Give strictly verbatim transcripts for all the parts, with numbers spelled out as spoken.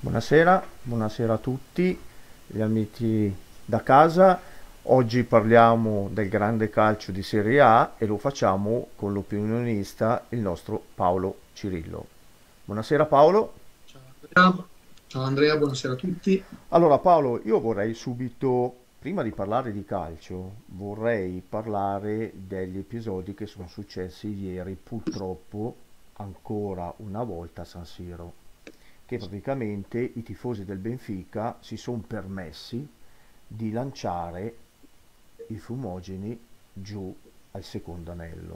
Buonasera, buonasera a tutti gli amici da casa. Oggi parliamo del grande calcio di Serie A e lo facciamo con l'opinionista, il nostro Paolo Cirillo. Buonasera Paolo. Ciao Andrea, Ciao Andrea, buonasera a tutti. Allora Paolo, io vorrei subito, prima di parlare di calcio, vorrei parlare degli episodi che sono successi ieri, purtroppo, ancora una volta a San Siro, che praticamente i tifosi del Benfica si sono permessi di lanciare i fumogeni giù al secondo anello.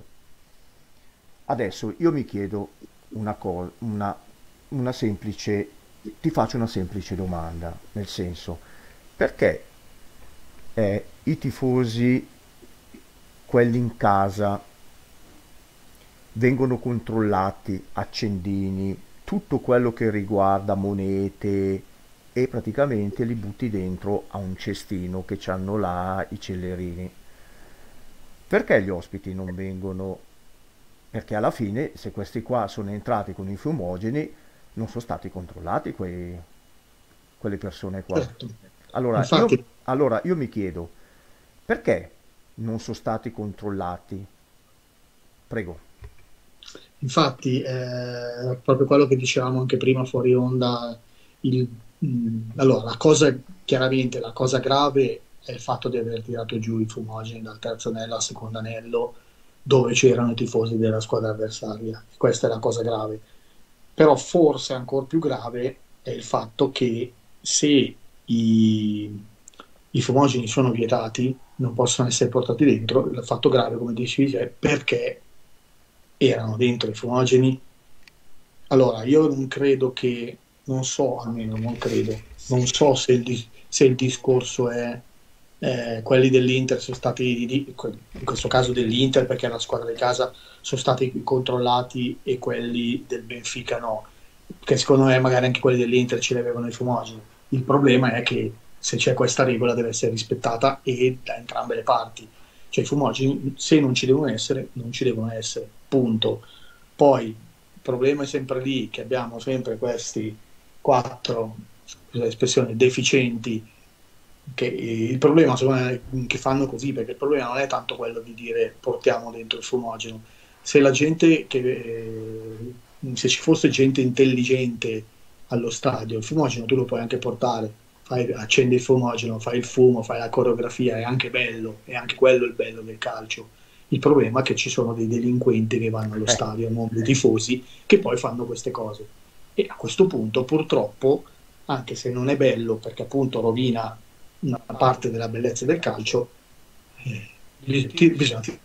Adesso io mi chiedo una cosa, una, una semplice, ti faccio una semplice domanda, nel senso, perché eh, i tifosi, quelli in casa, vengono controllati accendini, tutto quello che riguarda monete e praticamente li butti dentro a un cestino che c'hanno là i cellerini. Perché gli ospiti non vengono? Perché alla fine, se questi qua sono entrati con i fumogeni, non sono stati controllati quei- quelle persone qua. Certo, Allora io, infatti, allora io mi chiedo, perché non sono stati controllati? Prego. infatti eh, proprio quello che dicevamo anche prima fuori onda, il- mh, allora la cosa, chiaramente la cosa grave è il fatto di aver tirato giù i fumogeni dal terzo anello al secondo anello dove c'erano i tifosi della squadra avversaria. Questa è la cosa grave. Però forse ancora più grave è il fatto che se i, i fumogeni sono vietati, non possono essere portati dentro, il fatto grave, come dicevi, è perché erano dentro i fumogeni. Allora, io non credo che, non so, almeno non credo, non so se il, dis- se il discorso è eh, quelli dell'Inter sono stati, di- in questo caso dell'Inter perché è la squadra di casa, sono stati controllati e quelli del Benfica no, che secondo me magari anche quelli dell'Inter ce li avevano i fumogeni. Il problema è che se c'è questa regola deve essere rispettata e da entrambe le parti. Cioè i fumogeni se non ci devono essere, non ci devono essere, punto. Poi il problema è sempre lì che abbiamo sempre questi quattro, scusa l'espressione, deficienti che eh, il problema secondo me, è che fanno così, perché il problema non è tanto quello di dire portiamo dentro il fumogeno. Se la gente che eh, se ci fosse gente intelligente allo stadio, il fumogeno tu lo puoi anche portare, fai, accendi il fumogeno, fai il fumo, fai la coreografia, è anche bello, è anche quello il bello del calcio. Il problema è che ci sono dei delinquenti che vanno allo Eh, stadio, non dei tifosi, che poi fanno queste cose. E a questo punto, purtroppo, anche se non è bello, perché appunto rovina una parte della bellezza del calcio, eh, bis- ti- bisogna tirare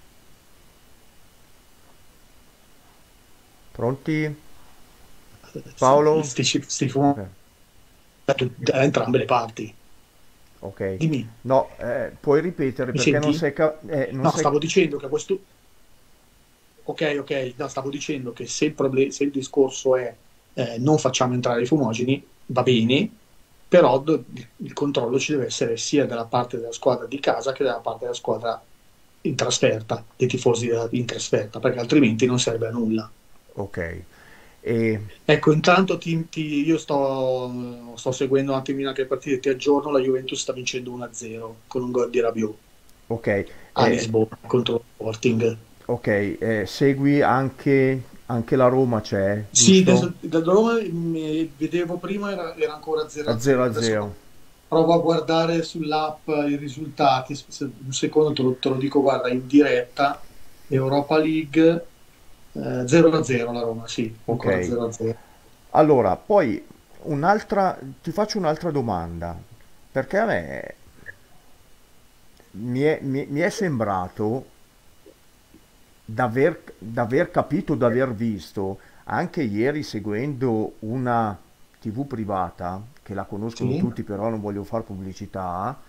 pronti? Paolo? questi Ok, fumati da, tut- da entrambe le parti. ok. Dimmi, No, eh, puoi ripetere mi perché non senti? sei, ca- eh, non No, sei... stavo dicendo che a questo. Ok, ok, no, stavo dicendo che se il, proble- se il discorso è eh, non facciamo entrare i fumogeni, va bene, però do- il controllo ci deve essere sia dalla parte della squadra di casa che dalla parte della squadra in trasferta, dei tifosi della- in trasferta, perché altrimenti non serve a nulla. Ok. E, Ecco, intanto ti- ti- io sto, sto seguendo un attimino anche le partite, ti aggiorno, la Juventus sta vincendo uno a zero con un gol di Rabiot ok, a eh, Lisbona contro lo Sporting. ok, eh, segui anche, anche la Roma c'è, Sì, giusto? da, da dove mi vedevo prima era, era ancora A zero a zero zero. a Adesso zero. provo a guardare sull'app i risultati. Se- Un secondo te lo, te lo dico, guarda, in diretta. Europa League eh, zero a zero la Roma, sì, ancora Ok. zero a zero. Allora, poi un'altra, ti faccio un'altra domanda, perché a me mi è, mi- mi è sembrato d'aver, d'aver capito, d'aver visto, anche ieri seguendo una T V privata, che la conoscono Sì? tutti, però non voglio fare pubblicità,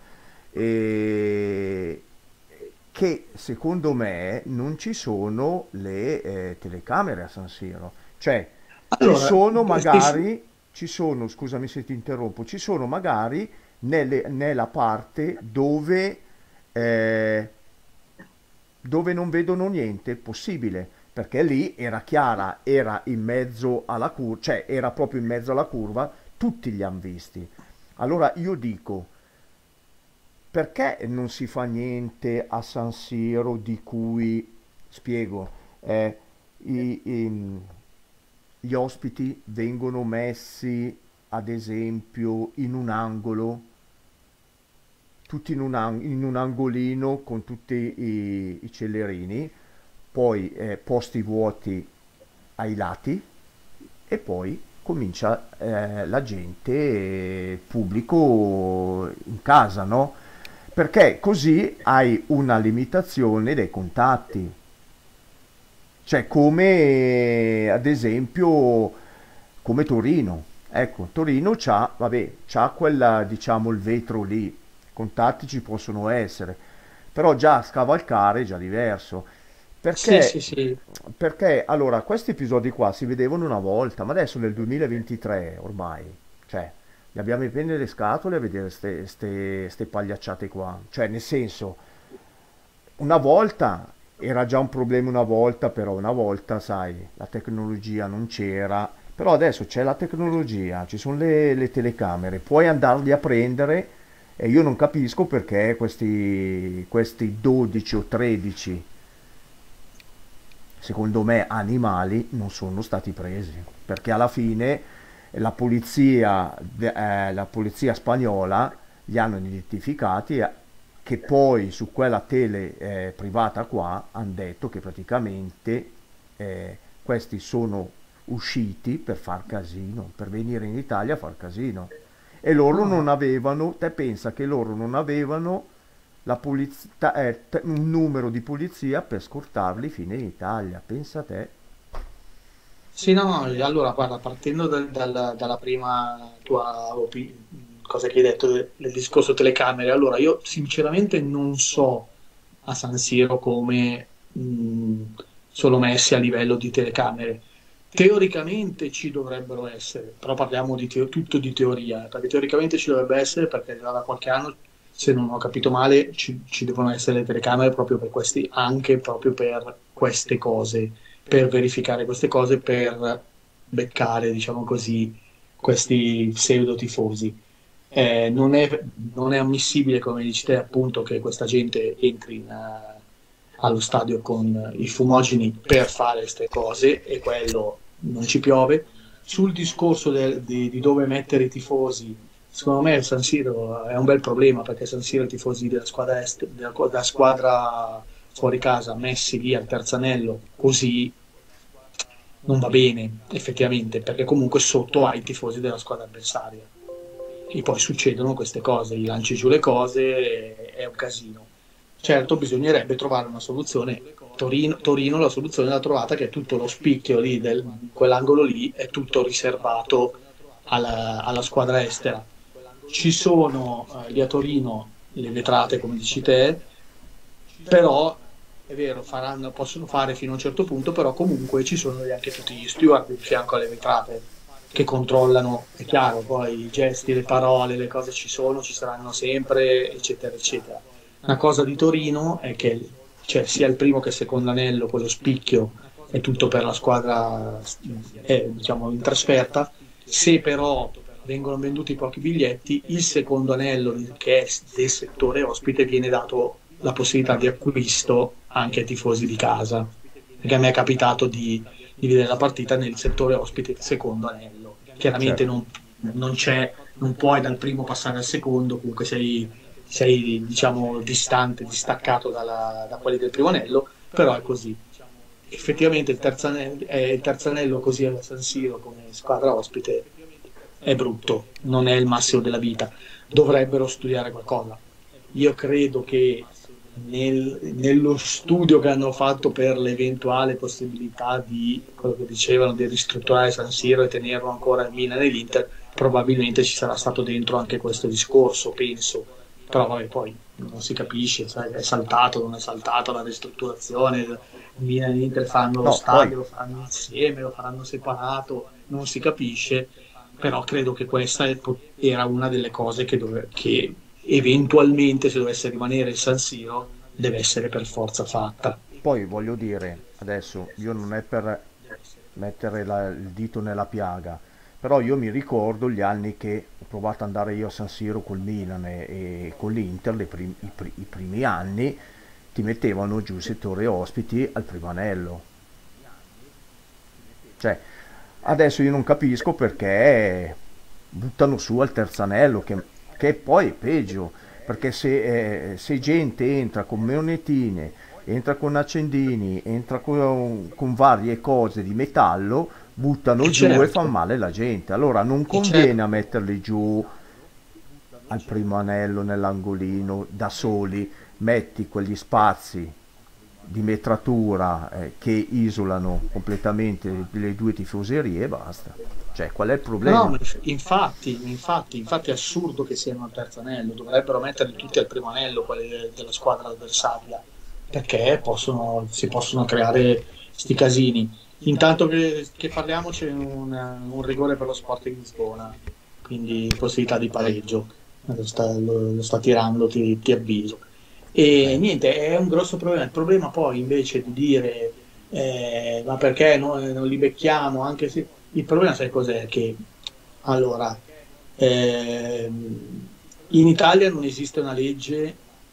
e che secondo me non ci sono le eh, telecamere a San Siro. Cioè, ci Allora, sono Stef- magari, ci sono, scusami se ti interrompo, ci sono magari nelle- nella parte dove, eh, dove non vedono niente, possibile, perché lì era chiara, era in mezzo alla curva, cioè era proprio in mezzo alla curva, tutti li hanno visti. Allora io dico, perché non si fa niente a San Siro di cui, spiego, eh, i- i- gli ospiti vengono messi ad esempio in un angolo, tutti in un, ang- in un angolino con tutti i, i cellerini, poi eh, posti vuoti ai lati e poi comincia eh, la gente, eh, il pubblico in casa, no? Perché così hai una limitazione dei contatti. Cioè, come eh, ad esempio, come Torino. Ecco, Torino c'ha, vabbè, c'ha quella, diciamo, il vetro lì. Contatti ci possono essere. Però già scavalcare è già diverso. Sì, Perché, sì, sì. perché allora questi episodi qua si vedevano una volta, ma adesso nel duemilaventitré ormai, cioè, gli abbiamo i penne nelle scatole a vedere ste, ste, ste pagliacciate qua. Cioè, nel senso, una volta era già un problema una volta, però una volta, sai, la tecnologia non c'era. Però adesso c'è la tecnologia, ci sono le, le telecamere, puoi andarli a prendere e io non capisco perché questi, questi dodici o tredici, secondo me, animali non sono stati presi. Perché alla fine la polizia, eh, la polizia spagnola li hanno identificati eh, che poi su quella tele eh, privata qua hanno detto che praticamente eh, questi sono usciti per far casino, per venire in Italia a far casino. E loro No, non avevano, te pensa che loro non avevano la polizia, eh, te- un numero di polizia per scortarli fino in Italia, pensa te. sì, no, no, allora guarda, partendo dal- dal- dalla prima tua opi- cosa che hai detto del, del discorso telecamere, allora io sinceramente non so a San Siro come mh, sono messi a livello di telecamere. Teoricamente ci dovrebbero essere, però parliamo di teo- tutto di teoria, eh, perché teoricamente ci dovrebbe essere perché già da qualche anno, se non ho capito male, ci, ci devono essere le telecamere proprio per questi, anche proprio per queste cose, per verificare queste cose, per beccare, diciamo così, questi pseudo tifosi. Eh, non è, non è ammissibile, come dici te, appunto, che questa gente entri in, eh, allo stadio con i fumogeni per fare queste cose e quello non ci piove. Sul discorso del- di, di dove mettere i tifosi, secondo me San Siro è un bel problema perché San Siro i tifosi della squadra, est, della, della squadra fuori casa messi lì al terzanello così non va bene effettivamente perché comunque sotto hai i tifosi della squadra avversaria e poi succedono queste cose, gli lanci giù le cose, è, è un casino. Certo, bisognerebbe trovare una soluzione. Torino, Torino la soluzione l'ha trovata che tutto lo spicchio lì, del, quell'angolo lì, è tutto riservato alla, alla squadra estera. Ci sono eh, lì a Torino le vetrate, come dici te, però è vero, faranno, possono fare fino a un certo punto, però comunque ci sono anche tutti gli steward in fianco alle vetrate che controllano, è chiaro, poi i gesti, le parole, le cose ci sono, ci saranno sempre, eccetera, eccetera. Una cosa di Torino è che c'è sia il primo che il secondo anello, quello spicchio, è tutto per la squadra, eh, diciamo, in trasferta. Se però vengono venduti pochi biglietti, il secondo anello, che è del settore ospite, viene dato la possibilità di acquisto anche ai tifosi di casa. Perché a me è capitato di, di vedere la partita nel settore ospite, il secondo anello. Chiaramente Certo. non, non c'è, non puoi dal primo passare al secondo, comunque sei, sei diciamo, distante, distaccato dalla- da quelli del primo anello, però è così. Effettivamente il terzo anello, eh, il terzo anello così a San Siro come squadra ospite è brutto, non è il massimo della vita. Dovrebbero studiare qualcosa. Io credo che nel- nello studio che hanno fatto per l'eventuale possibilità di, quello che dicevano, di ristrutturare San Siro e tenerlo ancora il Milan e l'Inter, probabilmente ci sarà stato dentro anche questo discorso, penso. Però vabbè, poi non si capisce, sai, è saltato, non è saltato la ristrutturazione, il Milan e l'Inter fanno lo No, poi stadio, lo faranno insieme, lo faranno separato, non si capisce, però credo che questa è- era una delle cose che, dove- che eventualmente, se dovesse rimanere il San Siro, deve essere per forza fatta. Poi voglio dire, adesso io non è per mettere la- il dito nella piaga, Però io mi ricordo gli anni che ho provato ad andare io a San Siro col Milan e, e con l'Inter, le prim- i, pri- i primi anni ti mettevano giù il settore ospiti al primo anello. Cioè, adesso io non capisco perché buttano su al terzo anello, che, che poi è peggio, perché se, eh, se gente entra con monetine, entra con accendini, entra con, con varie cose di metallo, E buttano giù e certo, fanno male alla gente. Allora non e certo. conviene a metterli giù al primo anello nell'angolino da soli, metti quegli spazi di metratura eh, che isolano completamente le due tifoserie e basta. Cioè, qual è il No, no, problema? ma inf- infatti, infatti, infatti è assurdo che siano al terzo anello, dovrebbero metterli tutti al primo anello, quelli de- della squadra avversaria, perché possono- si possono creare sti casini. Intanto che, che parliamo c'è un, un rigore per lo Sporting Lisbona, quindi possibilità di pareggio, lo sta, lo- lo sta tirando, ti, ti avviso. E Eh, niente, è un grosso problema. Il problema poi invece di dire eh, ma perché no- non li becchiamo, anche se il problema sai cos'è? Che allora ehm, in Italia non esiste una legge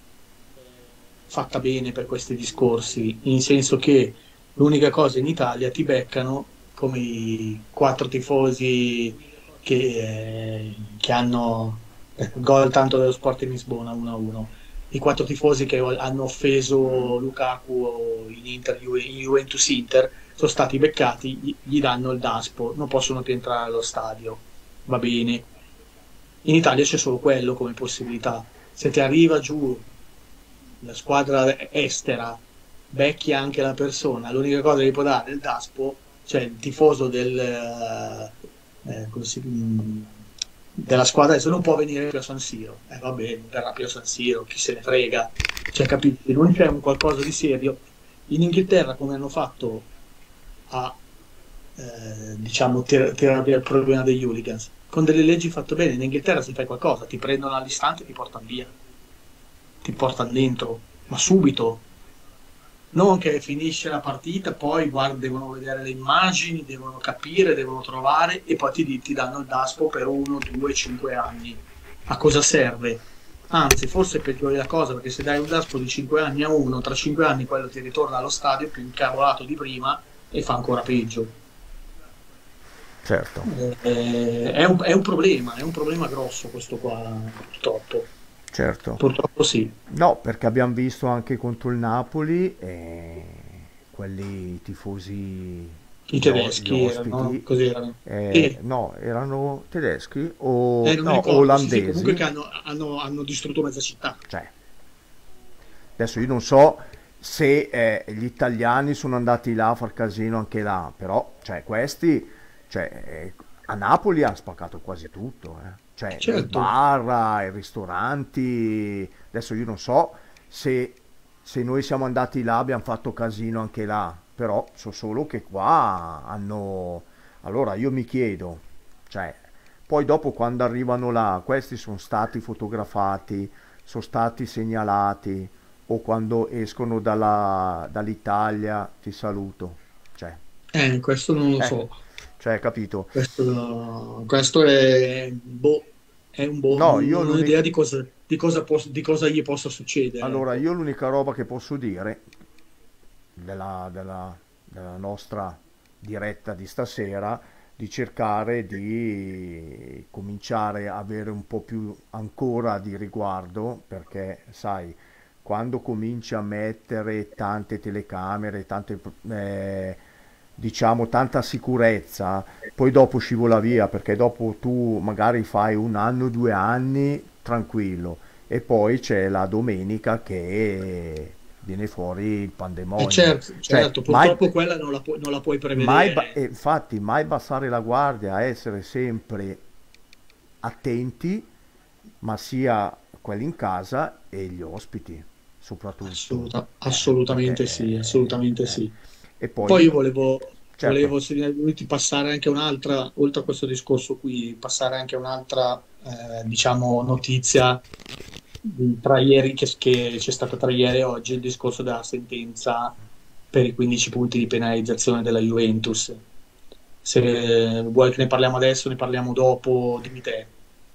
fatta bene per questi discorsi, in senso che l'unica cosa in Italia ti beccano come i quattro tifosi che, eh, che hanno eh, gol tanto dello Sporting Lisbona uno a uno. I quattro tifosi che hanno offeso Lukaku in, Inter, in Juventus Inter sono stati beccati, gli, gli danno il daspo, non possono più entrare allo stadio. Va bene. In Italia c'è solo quello come possibilità. Se ti arriva giù la squadra estera, becchi anche la persona, l'unica cosa che può dare è il daspo, cioè il tifoso del, eh, eh, come si- mh, della squadra adesso non può venire più a San Siro. Eh, vabbè, non verrà più a San Siro, chi se ne frega. Cioè, capite? Non c'è un qualcosa di serio. In Inghilterra, come hanno fatto a eh, diciamo tir- tirare via il problema degli hooligans, con delle leggi fatte bene, in Inghilterra se fai qualcosa, ti prendono all'istante e ti portano via, ti portano dentro, ma subito. Non che finisce la partita, poi guarda, devono vedere le immagini, devono capire, devono trovare e poi ti, ti danno il daspo per uno, due, cinque anni. A cosa serve? Anzi, forse peggiori la cosa perché se dai un daspo di cinque anni a uno, tra cinque anni quello ti ritorna allo stadio più incavolato di prima e fa ancora peggio. certo, Eh, è un, è un problema, è un problema grosso questo qua, purtroppo. certo. Purtroppo sì. No, perché abbiamo visto anche contro il Napoli eh, quelli tifosi, I gli, o- gli tedeschi erano, ospiti, così erano. eh, E no, erano tedeschi Eh, o non mi no, ricordo, sì, sì, comunque olandesi. che hanno, hanno- hanno distrutto mezza città. Cioè, adesso io non so se eh, gli italiani sono andati là a far casino anche là, però cioè, questi cioè, eh, a Napoli hanno spaccato quasi tutto, eh. Cioè i Certo, bar, i ristoranti. Adesso io non so se, se noi siamo andati là abbiamo fatto casino anche là, però so solo che qua hanno... Allora io mi chiedo, cioè, poi dopo quando arrivano là, questi sono stati fotografati, sono stati segnalati, o quando escono dalla- dall'Italia ti saluto. Cioè, eh, questo non lo eh, so. cioè, capito? Questo, questo è, boh, è un boh, No, non, io non ho l'unica... idea di cosa, di cosa, pos- di cosa gli possa succedere, Allora, ecco. io l'unica roba che posso dire della, della- della nostra diretta di stasera, di cercare di cominciare a avere un po' più ancora di riguardo, perché sai, quando cominci a mettere tante telecamere, tante, eh, diciamo, tanta sicurezza, poi dopo scivola via, perché dopo tu magari fai un anno, due anni tranquillo, e poi c'è la domenica che viene fuori il Eh, pandemonio. certo, Cioè, certo, mai, purtroppo quella non la, pu- non la puoi mai ba- prevedere. eh, infatti, mai abbassare la guardia, essere sempre attenti, ma sia quelli in casa e gli ospiti, soprattutto. Assoluta- Eh, perché, assolutamente sì, eh, assolutamente eh. sì. E Poi poi, io volevo, certo, volevo se- ti passare anche un'altra, oltre a questo discorso qui, passare anche un'altra, eh, diciamo, notizia di tra ieri, che, che c'è stata tra ieri e oggi, il discorso della sentenza per i quindici punti di penalizzazione della Juventus. se vuoi che ne parliamo adesso, ne parliamo dopo, dimmi te.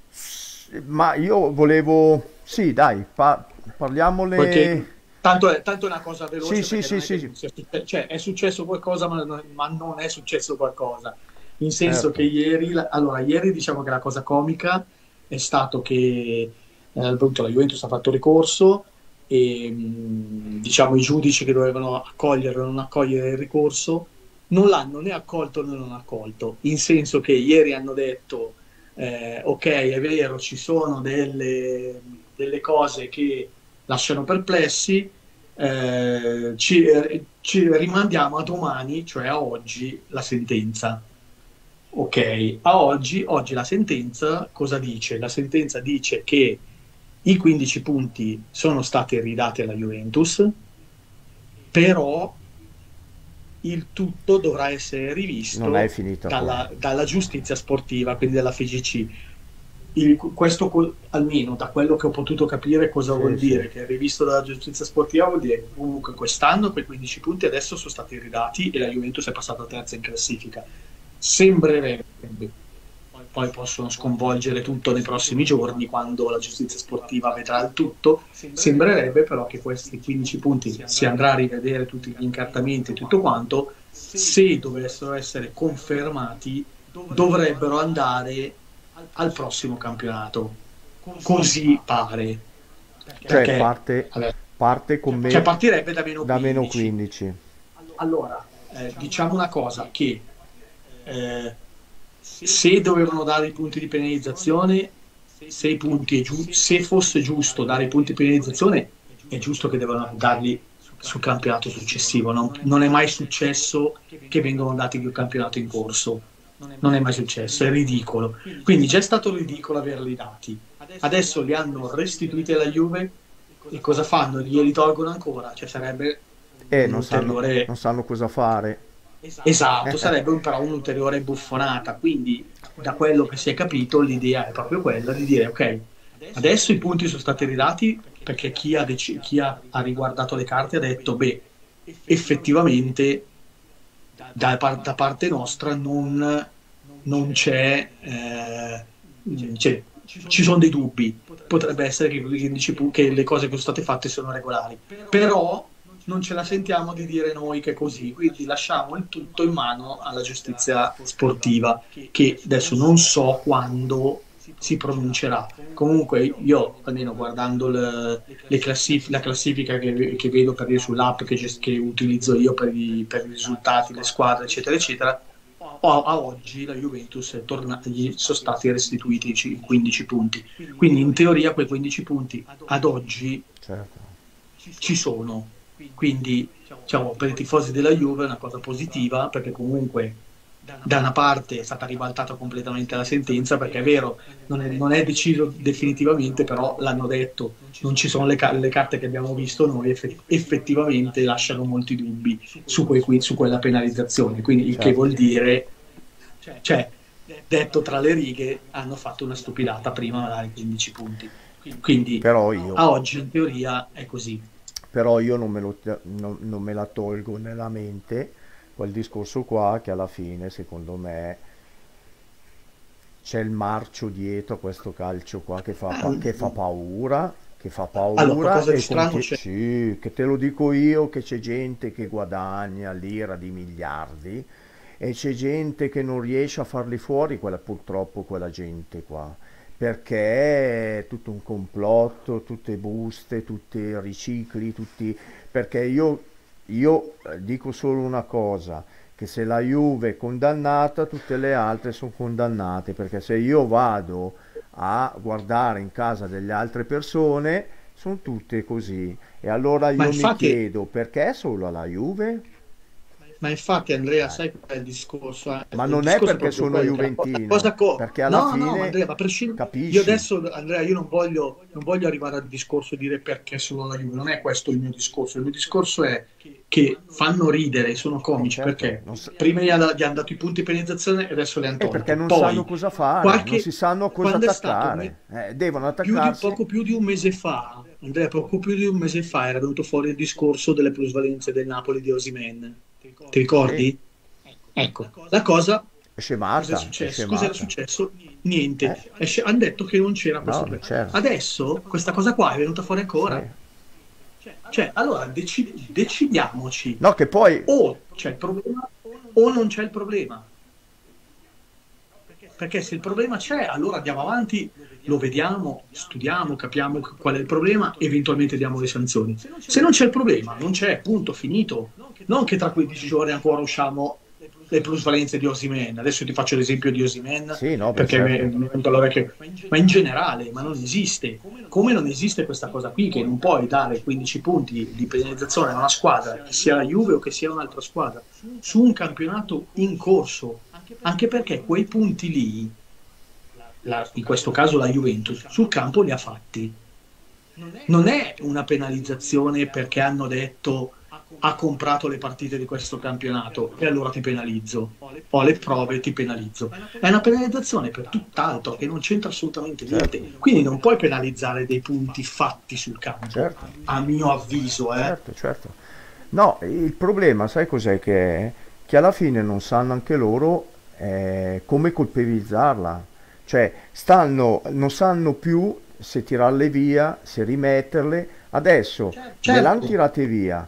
Ma io volevo... Sì, dai, pa- Perché parliamole... tanto è, tanto è una cosa Sì, veloce, sì, perché sì, non è che sì, non sia successo, cioè è successo qualcosa, ma non, ma non è successo qualcosa. In senso che certo. ieri, la- allora, ieri diciamo che la cosa comica è stato che eh, appunto, la Juventus ha fatto ricorso e mh, diciamo i giudici che dovevano accogliere o non accogliere il ricorso non l'hanno né accolto né non accolto, in senso che ieri hanno detto eh, ok, è vero, ci sono delle, delle cose che lasciano perplessi, eh, ci, eh, ci rimandiamo a domani, cioè a oggi, la sentenza. Ok, a oggi, oggi la sentenza cosa dice? La sentenza dice che i quindici punti sono stati ridati alla Juventus, però il tutto dovrà essere Non è rivisto finita qua. dalla, dalla giustizia sportiva, quindi dalla F G C. Il- questo co- almeno da quello che ho potuto capire cosa Sì, vuol sì. dire, che è rivisto dalla giustizia sportiva vuol dire che comunque quest'anno quei quindici punti adesso sono stati ridati e la Juventus è passata terza in classifica. Sembrerebbe, poi possono sconvolgere tutto nei prossimi giorni quando la giustizia sportiva vedrà il tutto, sembrerebbe però che questi quindici punti si andrà a rivedere tutti gli incartamenti e tutto quanto, se dovessero essere confermati dovrebbero andare al prossimo campionato. Così pare, Cioè perché parte, vabbè, parte con cioè me partirebbe da meno da meno quindici. quindici. Allora, eh, diciamo una cosa, che eh, se dovevano dare i punti di penalizzazione, se, i punti è giu- se fosse giusto dare i punti di penalizzazione, è giusto che devono darli sul campionato successivo. Non, non è mai successo che vengono dati il campionato in corso. Non è mai successo, è ridicolo. Quindi già è stato ridicolo averli dati. Adesso li hanno restituiti alla Juve e cosa fanno? Glieli tolgono ancora? Cioè sarebbe E non sanno, un'ulteriore. non sanno cosa fare. Esatto, sarebbe un- però un'ulteriore buffonata. Quindi, da quello che si è capito, l'idea è proprio quella di dire: ok, adesso i punti sono stati ridati perché chi ha, dec- chi ha, ha riguardato le carte ha detto: beh, effettivamente da, par- da parte nostra non, non c'è, eh, c'è- ci sono dei dubbi. Potrebbe essere che, quindici pu- che le cose che sono state fatte sono regolari, però non ce la sentiamo di dire noi che è così, quindi lasciamo il tutto in mano alla giustizia sportiva, che adesso non so quando si pronuncerà. Comunque io, almeno guardando le, le classif- la classifica che, che vedo per dire sull'app che, gest- che utilizzo io per i, per i risultati, le squadre, eccetera, eccetera, a, a oggi la Juventus è tornata, gli sono stati restituiti i quindici punti. Quindi in teoria quei quindici punti ad oggi Certo. ci sono. Quindi, diciamo, per i tifosi della Juve è una cosa positiva, perché comunque da una parte è stata ribaltata completamente la sentenza, perché è vero, non è, non è deciso definitivamente, però l'hanno detto, non ci sono le, ca- le carte che abbiamo visto noi, eff- effettivamente lasciano molti dubbi su, quei- su quella penalizzazione, quindi il che vuol Certo. dire, cioè, detto tra le righe, hanno fatto una stupidata prima a dare quindici punti. Quindi Però io, a oggi in teoria è così. però io non me, lo- non- non me la tolgo nella mente quel discorso qua che alla fine, secondo me, c'è il marcio dietro a questo calcio qua che fa, pa- che fa paura, che fa Allora, paura qualcosa di e strano conti- c'è. sì, che te lo dico io che c'è gente che guadagna l'ira di miliardi e c'è gente che non riesce a farli fuori, quella, purtroppo quella gente qua, perché è tutto un complotto, tutte buste, tutti ricicli, tutti... perché io, io eh, dico solo una cosa, che se la Juve è condannata, tutte le altre sono condannate, perché se io vado a guardare in casa delle altre persone, sono tutte così. E allora Ma io mi infatti, chiedo, perché solo alla Juve? ma infatti Andrea, Eh, sai qual è il discorso? Eh? Ma Il non è discorso è perché proprio sono quello, che la cosa, juventino, cosa co- perché alla No, no, ma fine Andrea, ma prescind- io capisci. adesso, Andrea, io non voglio, non voglio arrivare al discorso di dire perché solo la Juve, non è questo il mio discorso, il mio discorso è che fanno ridere, sono Eh, comici, certo, perché non s- prima gli hanno, gli hanno dato i punti di penalizzazione e adesso li hanno è perché tolti. non sanno Poi, cosa fare, non qualche, si sanno a cosa quando è stato un me- attaccare. Eh, devono più di, attaccarsi. poco più di un mese fa, Andrea, poco più di un mese fa era venuto fuori il discorso delle plusvalenze del Napoli di Osimhen. Ti Sì, ricordi? Ecco, la cosa È Cos'è scemata, è successo? Cos'era scemata. successo? Eh? Niente. Hanno detto che non c'era No, questo non problema. c'era. Adesso questa cosa qua è venuta fuori Sì. ancora. Cioè, allora deci- decidiamoci. No, che poi O c'è il problema o non c'è il problema. Perché se il problema c'è, allora andiamo avanti, lo vediamo, studiamo, capiamo qual è il problema, eventualmente diamo le sanzioni. Se non c'è il problema, non c'è, punto, finito. Non che tra quindici giorni ancora usciamo le plusvalenze di Osimhen. Adesso ti faccio l'esempio di Osimhen sì, no, beh, perché mi certo. mi è venuto all'orecchio, ma in generale, ma non esiste. Come non esiste questa cosa qui, che non puoi dare quindici punti di penalizzazione a una squadra, che sia la Juve o che sia un'altra squadra, su un campionato in corso, anche perché quei punti lì, la- in questo caso la Juventus, sul campo li ha fatti. Non è una penalizzazione perché hanno detto ha comprato le partite di questo campionato e allora ti penalizzo. Ho le prove, ti penalizzo. È una penalizzazione per tutt'altro che non c'entra assolutamente Certo, niente. Quindi non puoi penalizzare dei punti fatti sul campo, certo, a mio avviso, eh. certo, certo. No, il problema, sai cos'è che è? Che alla fine non sanno anche loro eh, come colpevolizzarla. Cioè, stanno, non sanno più se tirarle via, se rimetterle. Adesso gliele hanno Certo, tirate via,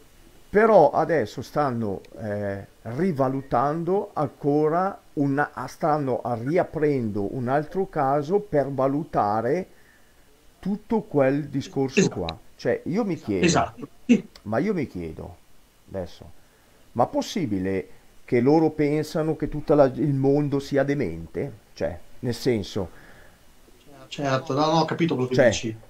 però adesso stanno eh, rivalutando ancora, una, stanno riaprendo un altro caso per valutare tutto quel discorso esatto, qua. Cioè, io mi chiedo, esatto. Sì, ma io mi chiedo adesso, ma possibile che loro pensano che tutto il mondo sia demente? Cioè, nel senso, certo, no, no, ho capito quello che cioè, dici.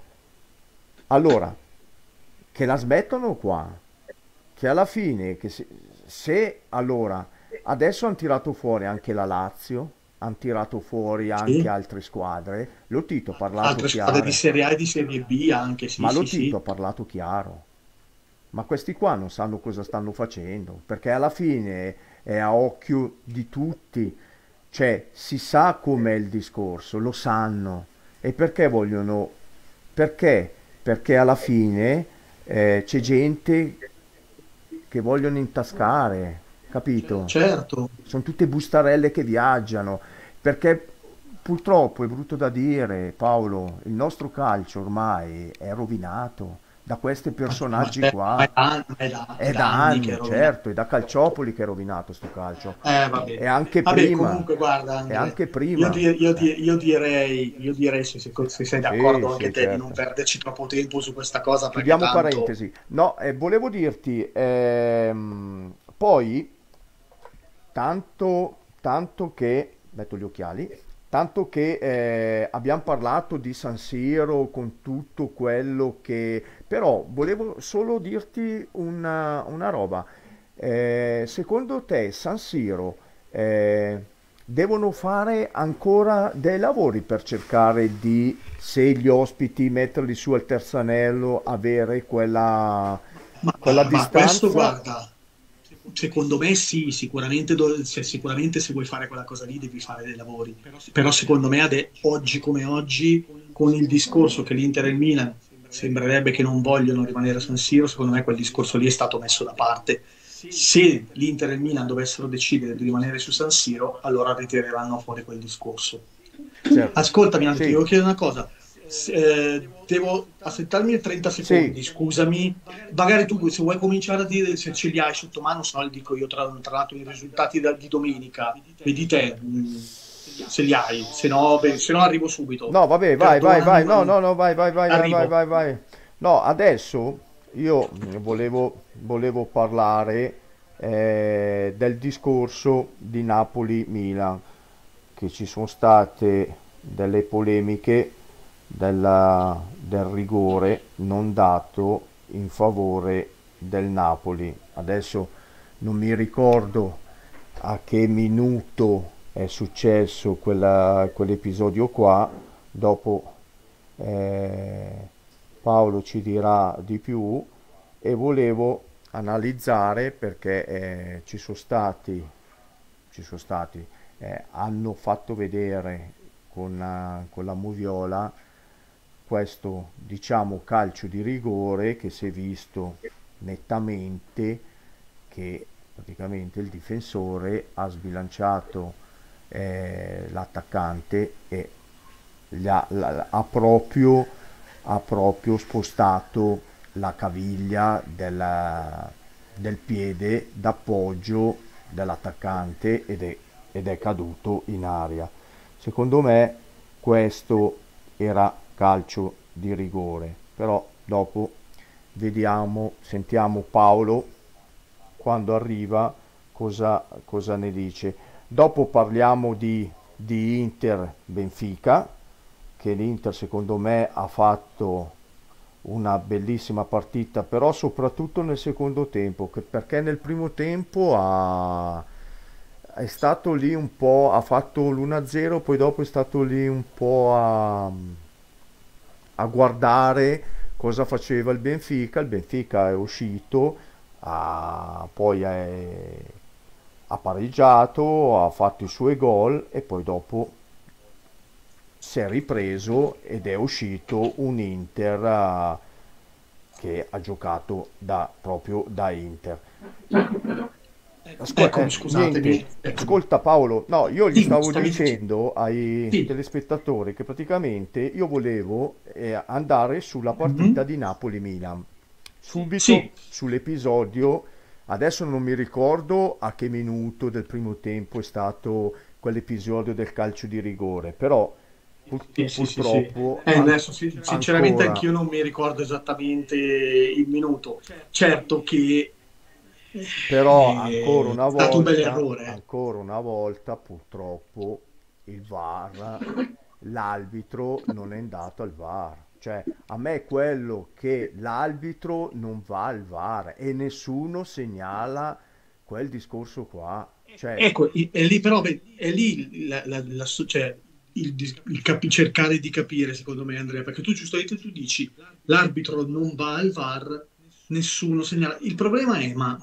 allora, che la smettano qua, che alla fine, che se, se allora, adesso hanno tirato fuori anche la Lazio, hanno tirato fuori anche Sì. altre squadre, lo Tito ha parlato Altre squadre di chiaro, Serie A e di Serie B anche, sì, ma lo sì, Tito ha sì. parlato chiaro. Ma questi qua non sanno cosa stanno facendo, perché alla fine è a occhio di tutti, cioè si sa com'è il discorso, lo sanno. E perché vogliono? Perché? Perché alla fine eh, c'è gente che vogliono intascare, capito? Certo. Sono tutte bustarelle che viaggiano, perché purtroppo è brutto da dire, Paolo, il nostro calcio ormai è rovinato da questi Ma, ma personaggi certo, ma qua. è da, anni, è da- è È da da anni che è anni, rovinato. certo, è da Calciopoli che è rovinato sto calcio. Eh, E vabbè. anche Vabbè, prima, comunque, guarda, e Andre, anche io, prima. di- io Eh, di- io direi, io direi se, se- se sei sì, d'accordo anche sì, te, di non certo. perderci troppo tempo su questa cosa, perché Chiudiamo tanto... parentesi. No, eh, volevo dirti, ehm, poi Tanto, tanto che, metto gli occhiali, tanto che eh, abbiamo parlato di San Siro con tutto quello che... Però volevo solo dirti una, una roba. Eh, secondo te San Siro eh, devono fare ancora dei lavori per cercare di, se gli ospiti, metterli su al terzanello, avere quella, Ma, quella ma questo, distanza? guarda, secondo me sì, sicuramente, do- se, sicuramente se vuoi fare quella cosa lì devi fare dei lavori, però secondo me ade- oggi come oggi, con il discorso che l'Inter e il Milan sembrerebbe che non vogliono rimanere a San Siro, secondo me quel discorso lì è stato messo da parte. Se l'Inter e il Milan dovessero decidere di rimanere su San Siro, allora ritireranno fuori quel discorso. Certo. Ascoltami, Andrea, ti Sì, devo chiedere una cosa. Se- eh, devo aspettarmi trenta sì. secondi, scusami. Magari tu, se vuoi cominciare a dire se ce li hai sotto mano, se no li dico io tra, tra l'altro i risultati da- di domenica. Vedi te, mh, se li hai, se no, beh, se no arrivo subito. No, vabbè, vai, vai, Perdonami, vai. ma No, non... no, no, vai, vai, vai, vai, vai, Arrivo. vai, vai. No, adesso io volevo, volevo parlare eh, del discorso di Napoli-Milan, che ci sono state delle polemiche della- del rigore non dato in favore del Napoli. Adesso non mi ricordo a che minuto è successo quella- quell'episodio qua. Dopo eh, Paolo ci dirà di più e volevo analizzare perché eh, ci sono stati, ci sono stati, eh, hanno fatto vedere con la, con la moviola questo, diciamo, calcio di rigore che si è visto nettamente che praticamente il difensore ha sbilanciato eh, l'attaccante, e gli ha, la- ha proprio, ha proprio spostato la caviglia del, del piede d'appoggio dell'attaccante ed è, ed è caduto in aria. Secondo me questo era calcio di rigore, però dopo vediamo, sentiamo Paolo quando arriva cosa, cosa ne dice. Dopo parliamo di, di Inter Benfica, che l'Inter secondo me ha fatto una bellissima partita, però soprattutto nel secondo tempo, che- perché nel primo tempo ha, è stato lì un po', ha fatto l'uno a zero, poi dopo è stato lì un po' a, a guardare cosa faceva il Benfica. Il Benfica è uscito, ha- poi è- ha pareggiato, ha fatto i suoi gol e poi dopo si è ripreso ed è uscito un Inter eh, che ha giocato da, proprio da Inter. Ascol- Eccomi, eh, niente, scusatemi. Eccomi. ascolta Paolo, no, io gli Dimmi, stavo stavi dicendo. dicendo ai Sì. telespettatori che praticamente io volevo eh, andare sulla partita Mhm. di Napoli-Milan, subito Sì, sull'episodio, adesso non mi ricordo a che minuto del primo tempo è stato quell'episodio del calcio di rigore, però sì, pur- sì, sì, sì. purtroppo Eh, an- adesso sì, sinceramente ancora. anch'io non mi ricordo esattamente il minuto. Certo che Però ancora eh, è una stato un bel volta, errore. Eh. ancora una volta, purtroppo il V A R, l'arbitro non è andato al V A R. Cioè, a me è quello che l'arbitro non va al V A R e nessuno segnala quel discorso qua. Cioè, Ecco, i- è lì però, beh, è lì la, la- la so- cioè, il, dis- il capi- cercare di capire, secondo me, Andrea, perché tu giustamente tu dici l'arbitro non va al V A R, nessuno segnala. Il problema è, ma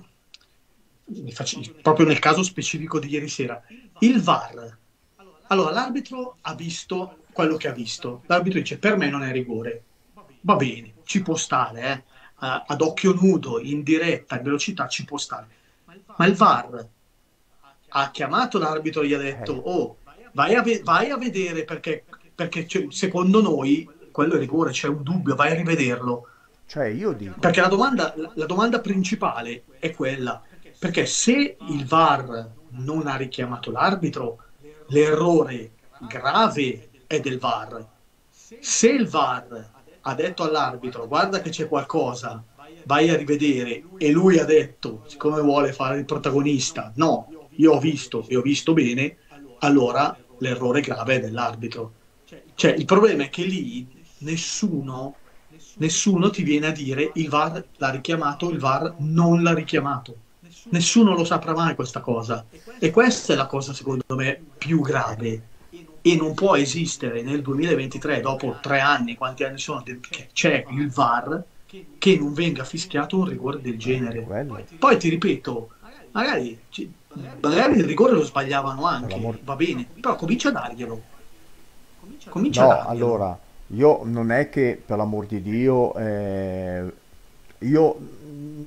mi faccio- proprio nel caso specifico di ieri sera, il V A R. Allora, l'arbitro ha visto quello che ha visto. L'arbitro dice, per me non è rigore. Va bene, ci può stare, eh. A- ad occhio nudo, in diretta, in velocità, ci può stare. Ma il V A R ha chiamato l'arbitro e gli ha detto, eh, oh, vai a, ve- vai a vedere perché, perché c'è- secondo noi quello è rigore, c'è un dubbio, vai a rivederlo. cioè io dico, Perché la domanda, la domanda principale è quella, perché se il V A R non ha richiamato l'arbitro, l'errore grave è del V A R. Se il V A R ha detto all'arbitro guarda che c'è qualcosa, vai a rivedere, e lui ha detto, siccome vuole fare il protagonista, no, io ho visto e ho visto bene, allora l'errore grave è dell'arbitro. Cioè, il problema è che lì nessuno, nessuno ti viene a dire il V A R l'ha richiamato, il V A R non l'ha richiamato. Nessuno lo saprà mai questa cosa. E questa è la cosa, secondo me, più eh, grave. E non può esistere nel duemilaventitré, dopo tre anni, quanti anni sono, che c'è il V A R, che non venga fischiato un rigore del eh, è genere. quello. Poi ti ripeto, magari, magari il rigore lo sbagliavano Per anche, l'amor. va bene, però comincia a darglielo. Comincia a No, darglielo. allora, io non è che per l'amor di Dio, eh, io mm,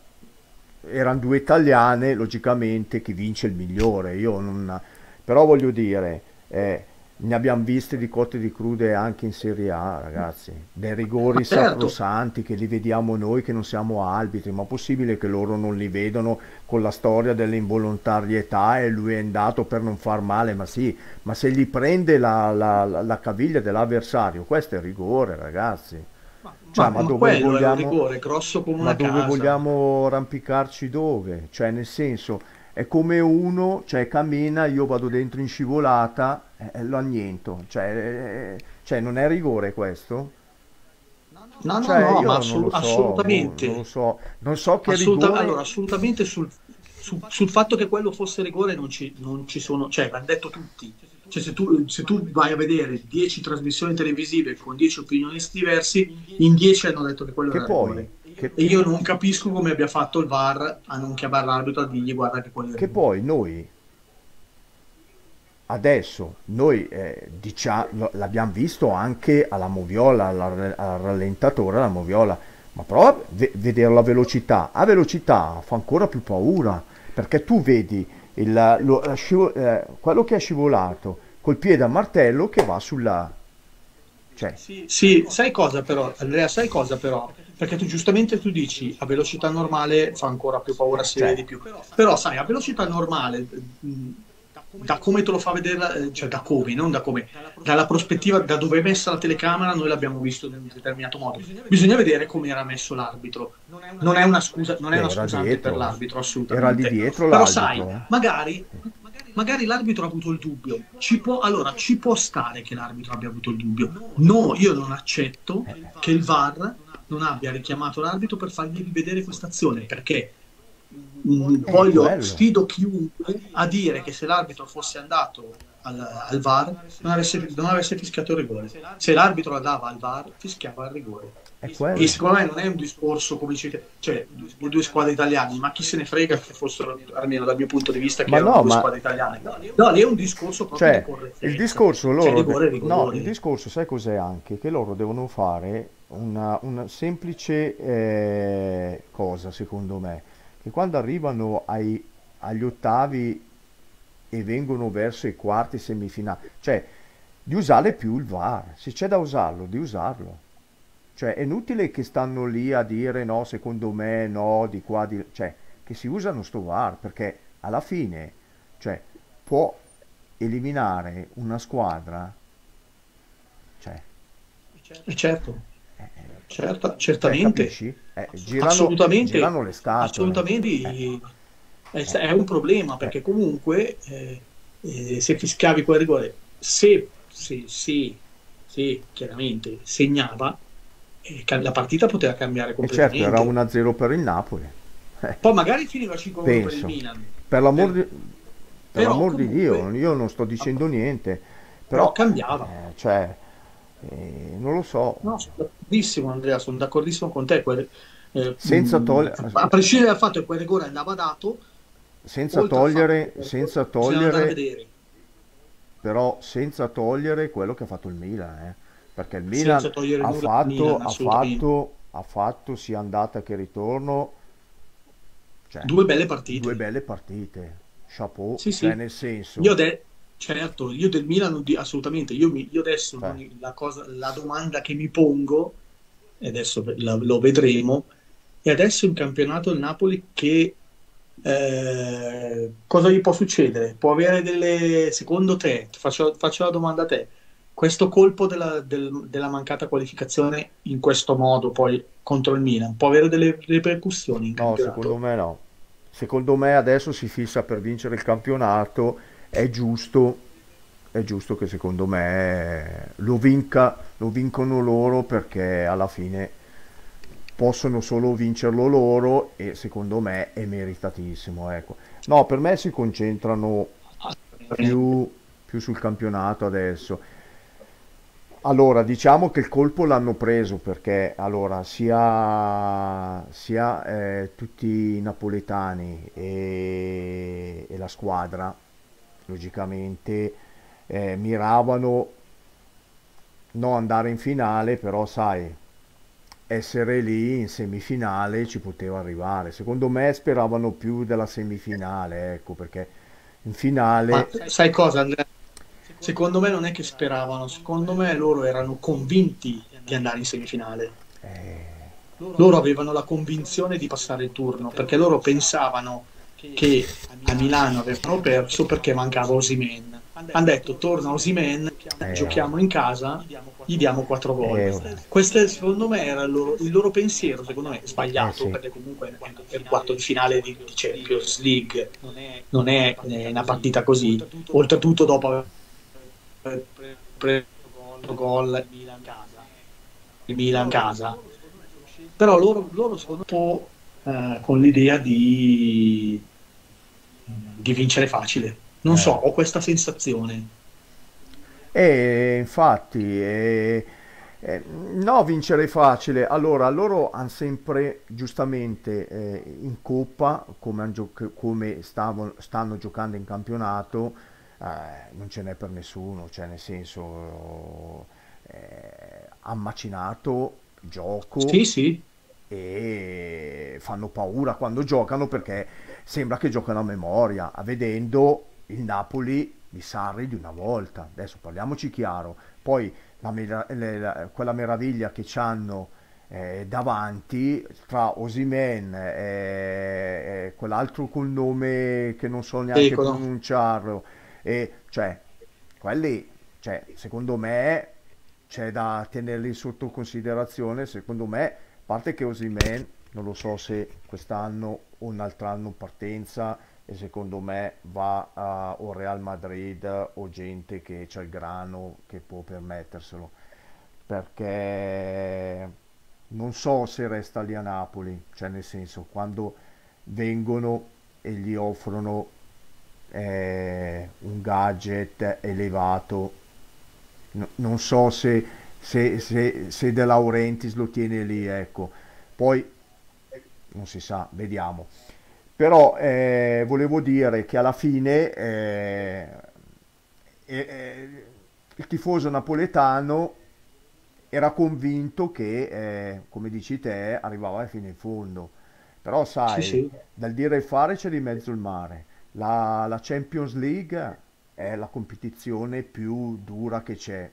erano due italiane, logicamente chi vince il migliore. Io non, però voglio dire, eh, ne abbiamo viste di cotte e di crude anche in Serie A, ragazzi. Dei Ma rigori certo, sacrosanti che li vediamo noi che non siamo arbitri, ma è possibile che loro non li vedano con la storia dell'involontarietà e lui è andato per non far male? Ma sì, ma se gli prende la, la- la- la caviglia dell'avversario, questo è rigore, ragazzi. Cioè, ma, ma ma dove quello è un vogliamo, rigore grosso come ma una dove casa. vogliamo arrampicarci dove? Cioè, nel senso, è come uno, cioè, cammina, io vado dentro in scivolata e e lo anniento. Cioè, eh, cioè, non è rigore questo? No, no, Cioè, no, ma io non lo assolut- so, boh, non lo assolutamente. so. Non so che Assoluta- allora, rigore. assolutamente sul, su- sul fatto che quello fosse rigore non ci, non ci sono, cioè l'hanno detto tutti. Cioè, se tu, se tu vai a vedere dieci trasmissioni televisive con dieci opinionisti diversi, in dieci hanno detto che quello Che era poi, rigore. che, E io non capisco come abbia fatto il V A R a non chiamare l'arbitro a dirgli guarda che quello è che rigore. poi noi adesso noi eh, diciamo, l'abbiamo visto anche alla moviola, alla- al rallentatore, alla moviola, ma però ve- vedere la velocità, a velocità fa ancora più paura, perché tu vedi il, lo- la scivo- eh, quello che è scivolato col piede a martello che va sulla... cioè, Sì, sai cosa però, Andrea, sai cosa però? Perché tu giustamente tu dici a velocità normale fa ancora più paura, si vede cioè, di più. Però sai, a velocità normale, mh, da come te lo fa vedere, eh, cioè da come, non da come, dalla prospettiva, da dove è messa la telecamera, noi l'abbiamo visto in un determinato modo. Bisogna vedere come era messo l'arbitro. Non è una scusa, non è beh, una era scusante per dietro, l'arbitro, era lì assolutamente. dietro Però sai, l'arbitro, eh. magari magari l'arbitro ha avuto il dubbio. Ci può, allora, ci può stare che l'arbitro abbia avuto il dubbio. No, io non accetto che il V A R non abbia richiamato l'arbitro per fargli rivedere questa azione, perché mh, È voglio, quello. sfido chiunque a dire che se l'arbitro fosse andato al, al V A R non avesse, non avesse fischiato il rigore. Se l'arbitro la dava al V A R, fischiava il rigore. È E quello. secondo me non è un discorso come dice, cioè le due squadre italiane, ma chi se ne frega che fossero, almeno dal mio punto di vista, che Ma erano no, due ma squadre italiane. No, lì è un discorso proprio di cioè, il correttezza. discorso Cioè, loro, de- rigore è no, il rigore. discorso sai cos'è anche? Che loro devono fare una, una semplice eh, cosa, secondo me, che quando arrivano ai- agli ottavi e vengono verso i quarti semifinali, cioè di usare più il V A R, se c'è da usarlo, di usarlo. Cioè, è inutile che stanno lì a dire no, secondo me no, di qua, di... cioè, che si usano sto V A R, perché alla fine, cioè, può eliminare una squadra, cioè, E certo, eh, eh, certo, cioè, certamente, capisci? Eh, girano, assolutamente, girano le scatole. assolutamente Eh, è, eh, è un problema eh. perché comunque eh, eh, se fischiavi quel rigore, se, se, se, se chiaramente segnava, eh, la partita poteva cambiare E certo, era completamente. uno a zero per il Napoli. Eh, Poi magari finiva cinque a uno per il penso. Milan, Per l'amor per- di, per però l'amor di Dio, comunque io non sto dicendo niente, però però, cambiava. eh, cioè, eh, non lo so. No, sono d'accordissimo Andrea, sono d'accordissimo con te. Quel- eh, Senza mh, togliere, a prescindere dal fatto che quel rigore andava dato, senza oltre al fatto che togliere, quel rigore senza bisogna andare a togliere, vedere, però senza togliere quello che ha fatto il Milan, eh. Perché il Milan senza togliere ha nulla al fatto, Milan, ha assolutamente. fatto, ha fatto sia andata che ritorno, cioè, Due belle due partite. belle partite. Chapeau, Sì, cioè sì. nel Io, senso, de- certo, io del Milan non di- assolutamente, io, mi- io adesso cioè, non- la cosa, la domanda che mi pongo, e adesso la- lo vedremo, e adesso in campionato il Napoli che eh, cosa gli può succedere? Può avere delle, secondo te, ti faccio, faccio la domanda a te, questo colpo della, del- della mancata qualificazione in questo modo poi contro il Milan può avere delle ripercussioni in no, secondo campionato? me no. Secondo me adesso si fissa per vincere il campionato, è giusto, è giusto che secondo me lo vinca, lo vincono loro perché alla fine possono solo vincerlo loro e secondo me è meritatissimo, ecco. No, per me si concentrano Assolutamente. più, più sul campionato adesso. Allora, diciamo che il colpo l'hanno preso perché allora sia, sia eh, tutti i napoletani e, e la squadra, logicamente, eh, miravano non andare in finale, però sai, essere lì in semifinale ci poteva arrivare. Secondo me speravano più della semifinale, ecco, perché in Ma finale sai cosa, Andrea? Secondo me non è che speravano, secondo me loro erano convinti di andare in semifinale. eh, Loro avevano la convinzione di passare il turno perché loro pensavano che a Milano avevano perso perché mancava Osimhen. Hanno detto torna Osimhen, eh, giochiamo in casa, gli diamo quattro gol. eh, Questo secondo me era il loro, il loro pensiero, secondo me eh sbagliato, sì, perché comunque per il quarto di finale di, di Champions League non è eh, una partita così. Oltretutto dopo aver preso gol il Milan in casa. Però loro, loro secondo me un po' eh, con l'idea di, di vincere facile. Non so, eh. ho questa sensazione. E infatti, eh, eh, no, vincere è facile. Allora, loro hanno sempre, giustamente, eh, in Coppa, come, han gioc- come stavano- stanno giocando in campionato, eh, non ce n'è per nessuno, cioè nel senso, eh, han macinato gioco Sì, sì, e fanno paura quando giocano perché sembra che giocano a memoria, a vedendo il Napoli di Sarri di una volta. Adesso parliamoci chiaro, poi la mera- le- la- quella meraviglia che c'hanno eh, davanti tra Osimhen e, e quell'altro col nome che non so neanche Dicono. pronunciarlo, e cioè quelli, cioè, secondo me c'è da tenerli sotto considerazione. Secondo me, a parte che Osimhen non lo so se quest'anno o un altro anno partenza, e secondo me va a o Real Madrid o gente che c'ha il grano che può permetterselo, perché non so se resta lì a Napoli, cioè nel senso quando vengono e gli offrono eh, un gadget elevato, no- non so se, se, se, se De Laurentiis lo tiene lì, ecco. Poi non si sa, vediamo. Però eh, volevo dire che alla fine eh, eh, eh, il tifoso napoletano era convinto che, eh, come dici te, arrivava fino in fondo. Però Sì, sai, sì. dal dire e fare c'è di mezzo il mare. La, la Champions League è la competizione più dura che c'è.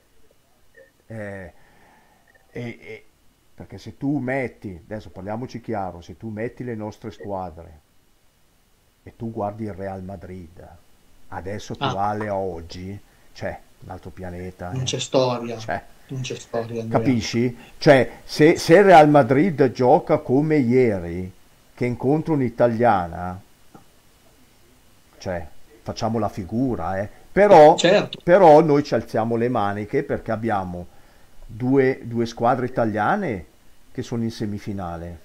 Eh, e- e- perché se tu metti, adesso parliamoci chiaro, se tu metti le nostre squadre e tu guardi il Real Madrid, adesso Ah, attuale a oggi, c'è un altro pianeta, non eh. c'è storia. Cioè, Non c'è storia, Andrea. capisci? Cioè, se, se il Real Madrid gioca come ieri, che incontra un'italiana, cioè, facciamo la figura, eh. Però, Certo. però noi ci alziamo le maniche perché abbiamo due, due squadre italiane che sono in semifinale.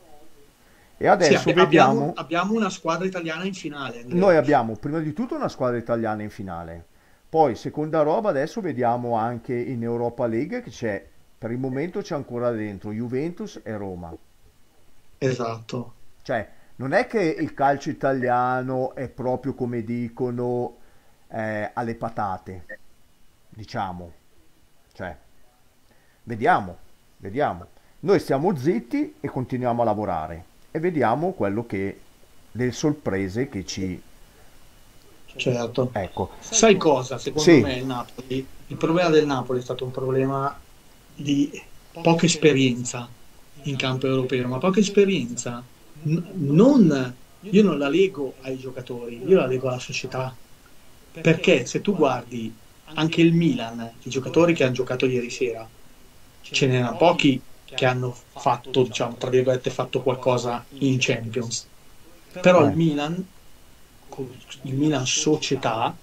E Sì, adesso abbi- abbiamo, vediamo, abbiamo una squadra italiana in finale, noi Andrea. abbiamo prima di tutto una squadra italiana in finale, poi seconda roba adesso vediamo anche in Europa League che c'è, per il momento c'è ancora dentro Juventus e Roma. Esatto. Cioè, non è che il calcio italiano è proprio come dicono eh, alle patate, diciamo. Cioè, vediamo, vediamo. Noi stiamo zitti e continuiamo a lavorare e vediamo quello che, le sorprese che ci... Certo. Ecco, Sai cosa? Secondo sì, me il Napoli, il problema del Napoli è stato un problema di poca esperienza in campo europeo, ma poca esperienza. N- non, io non la lego ai giocatori, io la lego alla società. Perché se tu guardi anche il Milan, i giocatori che hanno giocato ieri sera, ce n'erano pochi che hanno fatto, diciamo, tra virgolette, fatto qualcosa in Champions. Però il eh, Milan, il Milan società,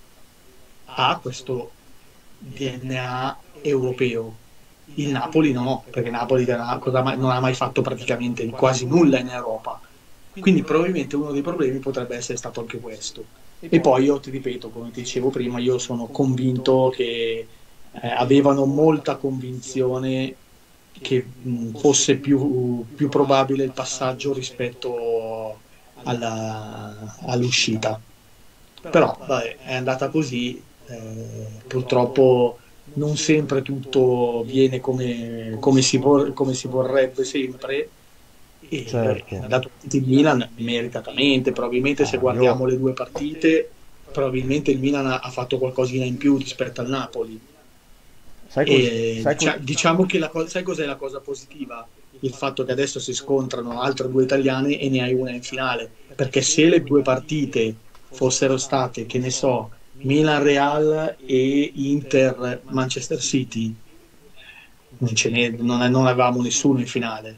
ha questo D N A europeo. Il Napoli no, perché Napoli non ha, cosa mai- non ha mai fatto praticamente quasi nulla in Europa. Quindi probabilmente uno dei problemi potrebbe essere stato anche questo. E poi io ti ripeto, come ti dicevo prima, io sono convinto che eh, avevano molta convinzione che mh, fosse più, più probabile il passaggio rispetto alla- all'uscita. Però vabbè, è andata così, eh, purtroppo non sempre tutto viene come, come si vor- come si vorrebbe sempre e beh, è certo. andato avanti il Milan meritatamente, probabilmente se Ah, io, guardiamo le due partite, probabilmente il Milan ha, ha fatto qualcosina in più rispetto al Napoli. sai cos, E sai cos, dicia- diciamo che la cosa, sai cos'è la cosa positiva? Il fatto che adesso si scontrano altre due italiane e ne hai una in finale, perché se le due partite fossero state, che ne so, Milan-Real e Inter-Manchester City, non, ce n'è- non, non avevamo nessuno in finale.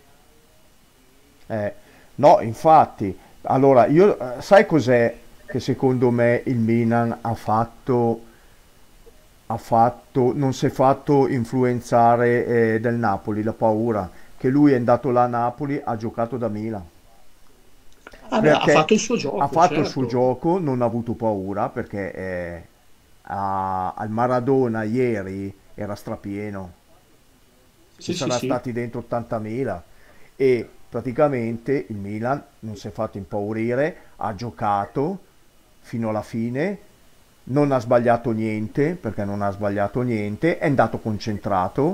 Eh, no, infatti, allora io eh, sai cos'è che secondo me il Milan ha fatto, ha fatto, non si è fatto influenzare eh, del Napoli, la paura, che lui è andato là a Napoli, ha giocato da Milan, Vabbè, ha perché fatto il suo ha gioco, fatto il suo certo. gioco, non ha avuto paura, perché eh, a- al Maradona ieri era strapieno, ci Sì, sì, sarà sì. stati dentro ottantamila e praticamente il Milan non si è fatto impaurire, ha giocato fino alla fine, non ha sbagliato niente perché non ha sbagliato niente, è andato concentrato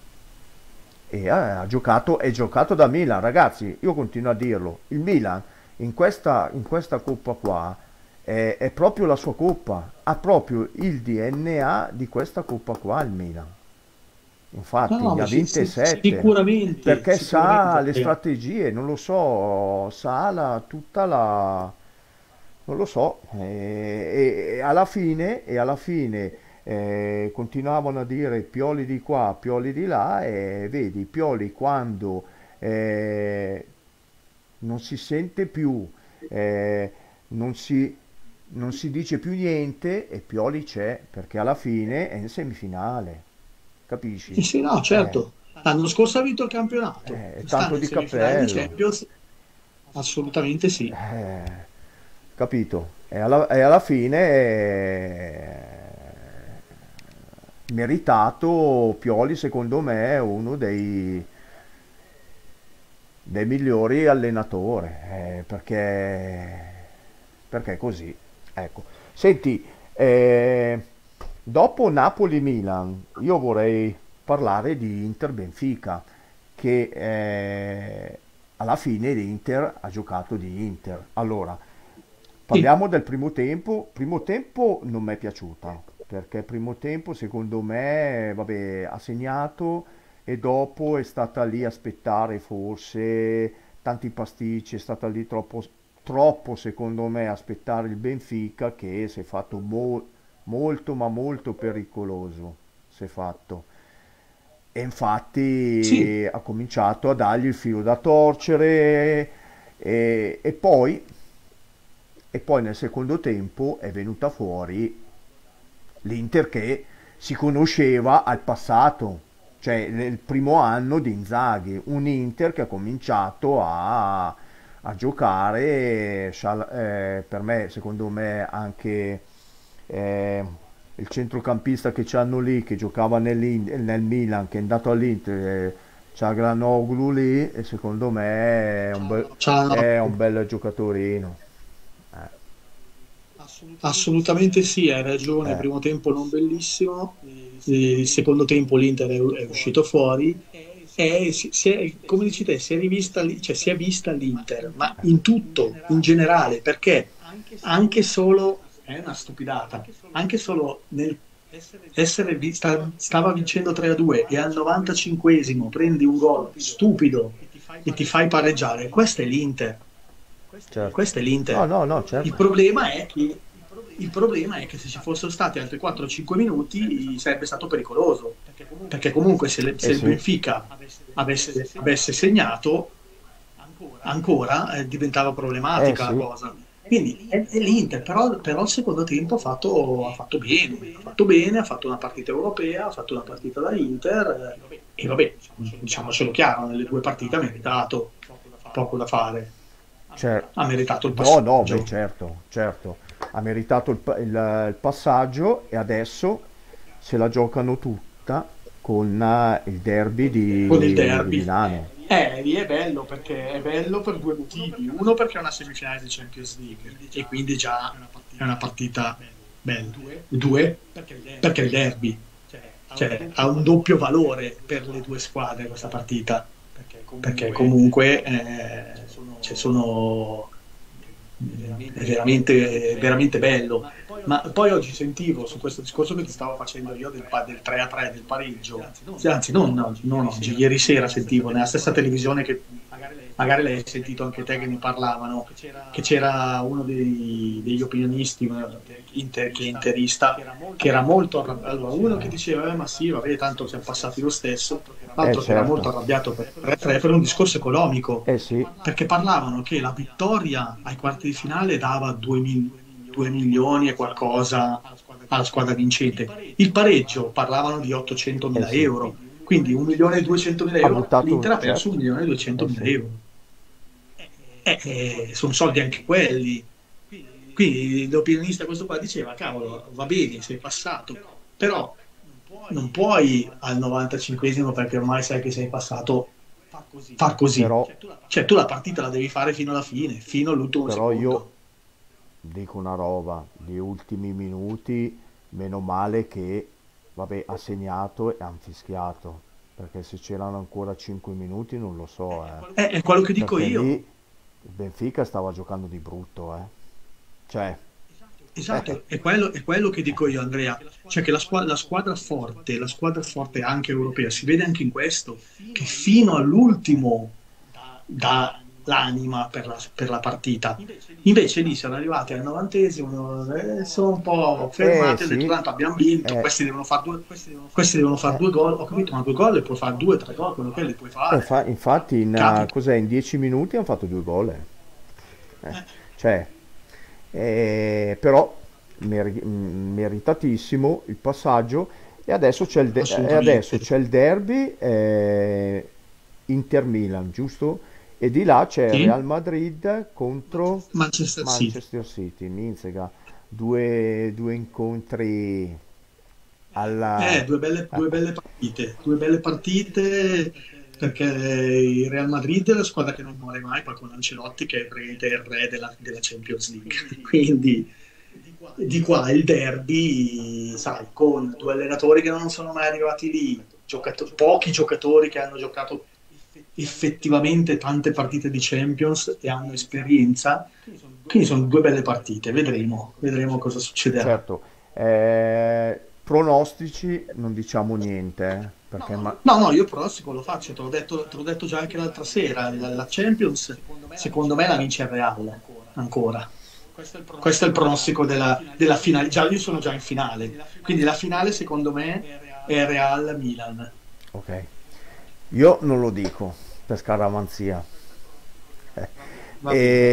e ha, ha giocato, è giocato da Milan, ragazzi, io continuo a dirlo, il Milan in questa, in questa coppa qua è, è proprio la sua coppa, ha proprio il D N A di questa coppa qua il Milan. No, Infatti no, ne ma ha si- vinte si- sette sicuramente, perché sa sicuramente. le strategie, non lo so, sa la, tutta la, non lo so, e, e alla fine, e alla fine eh, continuavano a dire Pioli di qua, Pioli di là, e vedi, Pioli quando eh, non si sente più, eh, non si, non si dice più niente e Pioli c'è, perché alla fine è in semifinale, Sì, capisci? sì, no, Eh, certo. L'anno scorso ha vinto il campionato, eh, è sta tanto in di semifinale di cappello. Champions, assolutamente sì. Eh, capito? E alla, e alla fine eh, meritato Pioli secondo me è uno dei, dei migliori allenatori eh, perché, perché è così. Ecco. Senti, eh, dopo Napoli-Milan io vorrei parlare di Inter-Benfica che eh, alla fine l'Inter ha giocato di Inter. Allora, Sì, parliamo del primo tempo. Primo tempo non mi è piaciuta, perché primo tempo secondo me, vabbè, ha segnato e dopo è stata lì a aspettare forse tanti pasticci, è stata lì troppo, troppo secondo me a aspettare il Benfica che si è fatto mo- molto ma molto pericoloso, si è fatto. E sì, infatti ha cominciato a dargli il filo da torcere e, e poi, e poi nel secondo tempo è venuta fuori l'Inter che si conosceva al passato, cioè nel primo anno di Inzaghi, un Inter che ha cominciato a, a giocare, scial- eh, per me, secondo me anche eh, il centrocampista che c'hanno lì, che giocava nell'In- nel Milan, che è andato all'Inter, eh, c'ha Granoglu lì e secondo me è un bel, c'ha- è un bel giocatorino. Eh, assolutamente sì, hai ragione. Il eh, primo tempo non bellissimo, il secondo tempo l'Inter è, è uscito fuori. E si, si è, come dici te, si è rivista, lì- cioè si è vista l'Inter, ma in tutto, in generale, perché anche solo, è una stupidata, anche solo nel essere vi- sta- stava vincendo tre a due e al novantacinquesimo prendi un gol stupido e ti fai pareggiare, questo è l'Inter. certo. Questo è No, l'Inter. no, no, Il certo. problema è che, il problema è che se ci fossero stati altri quattro o cinque minuti sarebbe stato pericoloso, perché comunque se, le- Eh se il sì, Benfica avesse, avesse segnato ancora eh, diventava eh problematica la sì. cosa. Quindi è, è l'Inter, però, però il secondo tempo ha fatto, ha fatto bene, ha fatto bene, ha fatto una partita europea, ha fatto una partita da Inter eh, e vabbè, diciamocelo chiaro, nelle due partite ha meritato, poco da fare, Cer- ha meritato il no, no, beh, passaggio certo, certo. Ha meritato il, pa- il- il passaggio e adesso se la giocano tutta con eh, il derby con il di, di derby. Milano. Eh, lì è bello perché è bello per due motivi. Uno perché è una semifinale di Champions League e quindi già è una partita bella. Due perché è il derby, cioè ha un doppio valore per le due squadre questa partita, perché comunque eh, cioè, sono è veramente, è veramente bello. Ma poi oggi sentivo su questo discorso che ti stavo facendo io del, pa- del tre a tre, del pareggio, sì, anzi non, no, non oggi, ieri sera sentivo nella stessa televisione che magari l'hai sentito anche te che ne parlavano, che c'era uno dei- degli opinionisti eh, inter- che è interista, che era molto arrabbiato. Allora, uno che diceva, eh, ma sì, vabbè, tanto siamo passati lo stesso, Eh l'altro che era molto certo, arrabbiato per, per per un discorso economico, eh sì, perché parlavano che la vittoria ai quarti di finale dava due milioni e qualcosa alla squadra vincente. Il pareggio parlavano di eh ottocentomila sì. euro, quindi un milione e duecentomila Ha euro, l'Inter buttato, ha perso certo, un milione e eh duecentomila sì. euro. Eh, eh, sono soldi anche quelli. Quindi l'opinionista questo qua diceva, cavolo, va bene, sei passato, però non puoi al novantacinquesimo perché ormai sai che sei passato far così. Però, Cioè tu la partita la devi fare fino alla fine, fino all'ultimo però io secondo. dico una roba, gli ultimi minuti, meno male che, vabbè, ha segnato e han fischiato, perché se c'erano ancora cinque minuti non lo so, eh. È, è quello che dico Perché io. lì, il Benfica stava giocando di brutto, eh. Cioè, eh, Esatto, è quello, è quello che dico io, Andrea. Cioè che la, squa- la squadra forte, la squadra forte anche europea, si vede anche in questo, che fino all'ultimo dà l'anima per la, per la partita. Invece lì sono arrivati al novantesimo, eh, sono un po' eh fermati, hanno detto sì, tanto abbiamo vinto, eh, questi devono fare due, questi devono fare eh, due gol, ho capito, ma due gol le puoi fare due, tre gol, quello che li puoi eh, fare. fa- infatti in, eh, Capita. cos'è, in dieci minuti hanno fatto due gol. eh. Eh, Eh, cioè, eh, però meri- mh, meritatissimo il passaggio e adesso c'è il, de- e adesso assolutamente. c'è il derby eh, Inter-Milan, giusto? E di là c'è il Sì? Real Madrid contro Manchester City. Manchester City, Minzega, due, due incontri alla... Eh, due belle, due belle partite, due belle partite perché il Real Madrid è la squadra che non muore mai, poi con Ancelotti che è praticamente il re della, della Champions League. Quindi di qua il derby, sai, con due allenatori che non sono mai arrivati lì, giocato- pochi giocatori che hanno giocato effettivamente tante partite di Champions e hanno esperienza. Quindi sono due belle partite, vedremo, vedremo cosa succederà. Certo, eh, pronostici non diciamo niente, eh, perché ma... No, no, io il pronostico lo faccio, te l'ho detto, te l'ho detto già anche l'altra sera, la, la Champions secondo me la vince il Real, ancora. Questo è il pronostico della, della finale, già io sono già in finale, quindi la finale secondo me è Real-Milan. Ok, io non lo dico per scaramanzia. Eh, Va bene.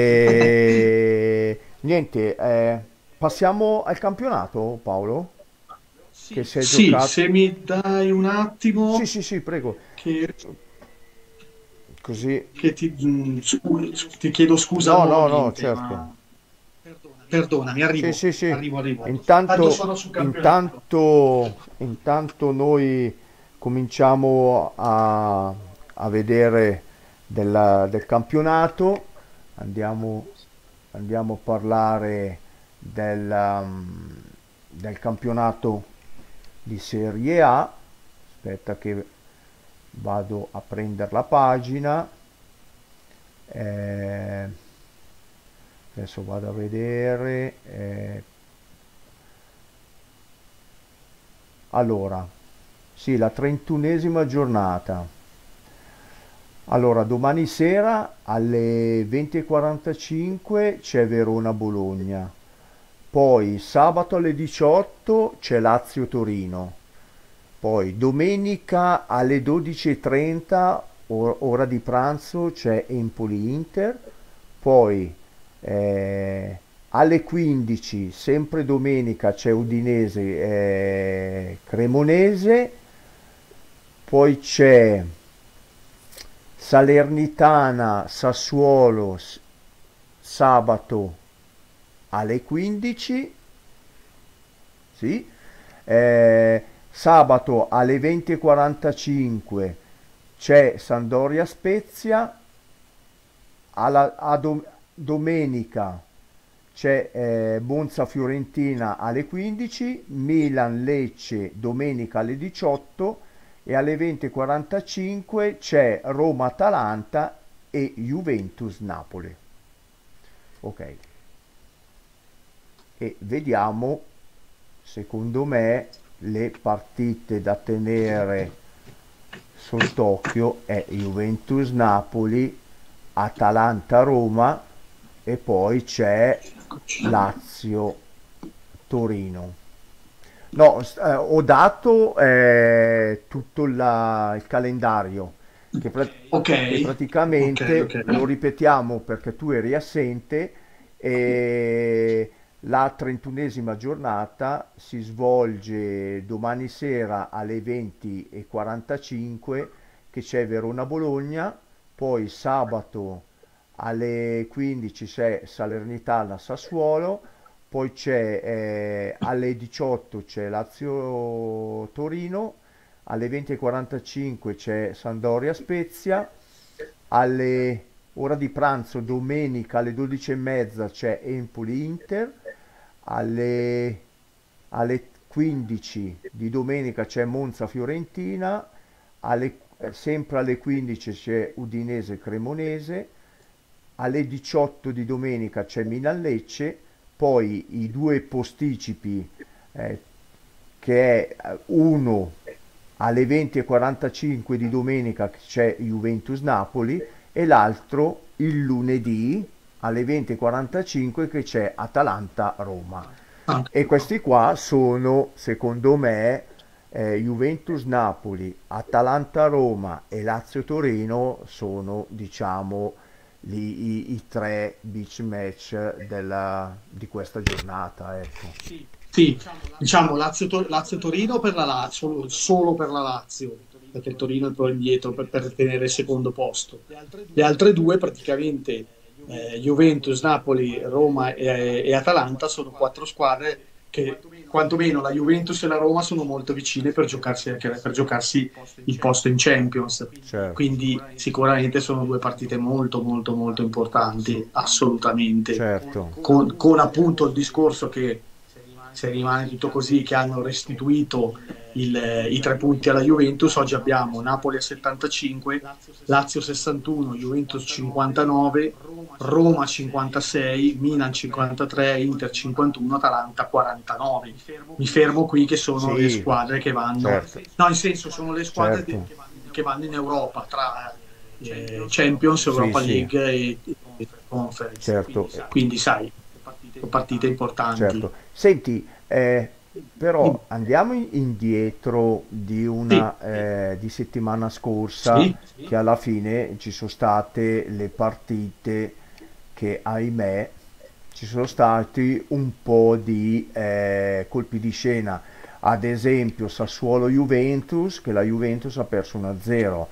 E niente, eh, passiamo al campionato, Paolo, che si è Sì, giocato. se mi dai un Sì, attimo sì, sì, prego. che, Così. che ti, mm, scu- ti chiedo scusa No, no, no, nuovamente, certo. ma perdonami, Sì, arrivo, sì, sì. arrivo, arrivo. Tanto Intanto, sono sul campionato. intanto, intanto noi cominciamo a, a vedere della- del campionato. Andiamo, andiamo a parlare del, um, del campionato di Serie A. Aspetta che vado a prendere la pagina. Eh, adesso vado a vedere. eh, allora, sì, la trentunesima giornata. Allora, domani sera alle venti e quarantacinque c'è Verona-Bologna. Poi sabato alle diciotto c'è Lazio-Torino. Poi domenica alle dodici e trenta, or- ora di pranzo, c'è Empoli-Inter. Poi eh, alle quindici, sempre domenica, c'è Udinese-Cremonese. Poi c'è Salernitana-Sassuolo s- sabato alle quindici. Sì. Eh, sabato alle venti e quarantacinque c'è Sampdoria Spezia, alla, a dom- domenica c'è eh, Monza Fiorentina alle quindici, Milan Lecce domenica alle diciotto e alle venti e quarantacinque c'è Roma Atalanta e Juventus Napoli. Ok, e vediamo secondo me le partite da tenere sott'occhio è Juventus Napoli, Atalanta Roma e poi c'è Eccoci. Lazio Torino. No, s- eh, ho dato eh, tutto la- il calendario che, pra- Ok, che ok, ok. praticamente lo ripetiamo perché tu eri assente e la trentunesima giornata si svolge domani sera alle venti e quarantacinque che c'è Verona-Bologna, poi sabato alle quindici c'è Salernitana-Sassuolo, poi c'è eh, alle diciotto c'è Lazio-Torino, alle venti e quarantacinque c'è Sampdoria-Spezia, alle ora di pranzo domenica alle dodici e mezza c'è Empoli-Inter, alle, alle quindici di domenica c'è Monza-Fiorentina, alle- eh, sempre alle quindici c'è Udinese-Cremonese, alle diciotto di domenica c'è Milan-Lecce, poi i due posticipi, eh, che è eh, uno alle venti e quarantacinque di domenica che c'è Juventus-Napoli e l'altro il lunedì alle venti e quarantacinque che c'è Atalanta-Roma. Ah, E questi qua sono, secondo me, eh, Juventus-Napoli, Atalanta-Roma e Lazio-Torino sono, diciamo, i, i- i tre beach match della- di questa giornata, ecco. sì, diciamo Lazio, Lazio-Torino per la Lazio, solo, solo per la Lazio, perché il Torino è poi indietro per, per tenere il secondo posto. Le altre due praticamente, eh, Juventus, Napoli, Roma e, e Atalanta, sono quattro squadre che quantomeno la Juventus e la Roma sono molto vicine per giocarsi, anche- per giocarsi il posto in Champions. Certo, Quindi sicuramente sono due partite molto molto molto importanti, assolutamente. certo, Con, con appunto il discorso che se rimane tutto così, che hanno restituito il- i tre punti alla Juventus. Oggi abbiamo Napoli a settantacinque, Lazio sessantuno, Juventus cinquantanove, Roma cinquantasei, Milan cinquantatré, Inter cinquantuno, Atalanta quarantanove. Mi fermo qui, che sono le sì, squadre che vanno, certo, no, in senso sono le squadre di- certo, che vanno in Europa tra eh, Champions, sì, Europa sì, League e, e Conference. certo. Quindi sai, sono partite importanti. Certo. Senti, eh, però andiamo in- indietro di Sì, una eh, di settimana scorsa sì, che alla fine ci sono state le partite che, ahimè, ci sono stati un po' di eh, colpi di scena. Ad esempio Sassuolo-Juventus, che la Juventus ha perso uno a zero.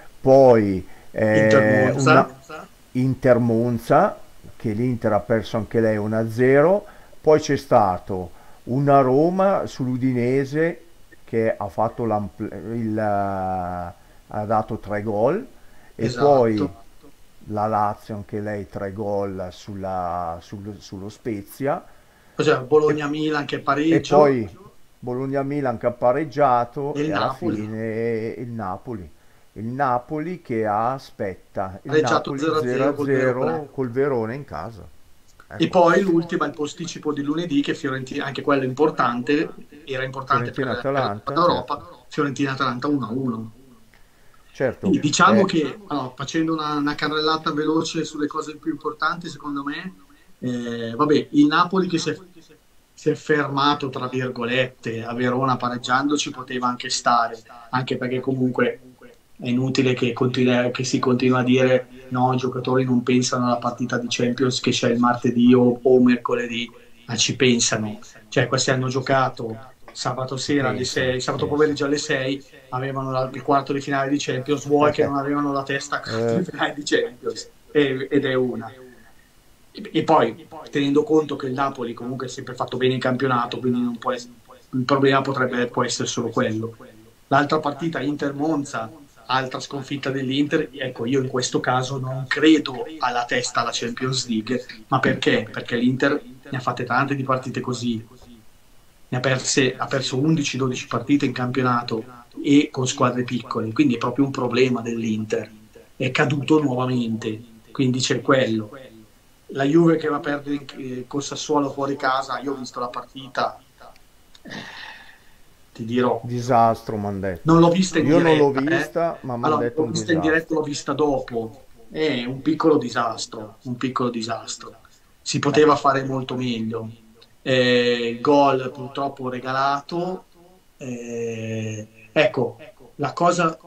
Poi Inter eh, Monza, una Inter-Monza, che l'Inter ha perso anche lei uno a zero. Poi c'è stato una Roma sull'Udinese che ha fatto l'ampl- il, eh, ha dato tre gol, e poi esatto. la Lazio anche lei tre gol sulla- sul- sullo Spezia, Cos'è? e, Bologna-Milan che e pareggio poi Bologna-Milan che ha pareggiato, e il e alla Napoli. fine il Napoli. Il Napoli che aspetta, il Pareggiato Napoli zero a zero col Verona. zero a zero col Verona in casa. E Ecco, poi l'ultima, il posticipo di lunedì, che Fiorentina, anche quello è importante, era importante per, per la Coppa Fiorentina-Atalanta, certo. d'Europa, Fiorentina-Atalanta uno a uno. Certo, Quindi diciamo eh, che, allora, facendo una, una carrellata veloce sulle cose più importanti, secondo me, eh, vabbè, il Napoli che si è, si è fermato, tra virgolette, a Verona pareggiando ci poteva anche stare, anche perché comunque è inutile che, continua- che si continua a dire no, i giocatori non pensano alla partita di Champions che c'è il martedì o, o mercoledì, ma ci pensano. Cioè, questi hanno giocato sabato ci sera alle pensano, sei, sabato sì, pomeriggio alle sei, avevano la- il quarto di finale di Champions, vuoi che non avevano la testa al quarto eh, di finale di Champions, e- ed è una. E, e poi, tenendo conto che il Napoli comunque ha sempre fatto bene in campionato, quindi non può essere- il problema potrebbe può essere solo quello. L'altra partita, Inter-Monza, altra sconfitta dell'Inter, ecco, io in questo caso non credo alla testa alla Champions League, ma perché? Perché l'Inter ne ha fatte tante di partite così, ne ha, perse, ha perso undici dodici partite in campionato e con squadre piccole, quindi è proprio un problema dell'Inter, è caduto nuovamente, quindi c'è quello. La Juve che va a perdere eh, col Sassuolo fuori casa, io ho visto la partita, eh, ti dirò, disastro mi hanno non detto. l'ho vista in Io non l'ho diretta, eh. vista, ma mi hanno Allora, detto l'ho un vista in diretta, disastro. l'ho vista dopo. È un piccolo disastro, un piccolo disastro. Si Eh, poteva fare molto meglio. Eh, gol purtroppo regalato. Eh, ecco, la cosa,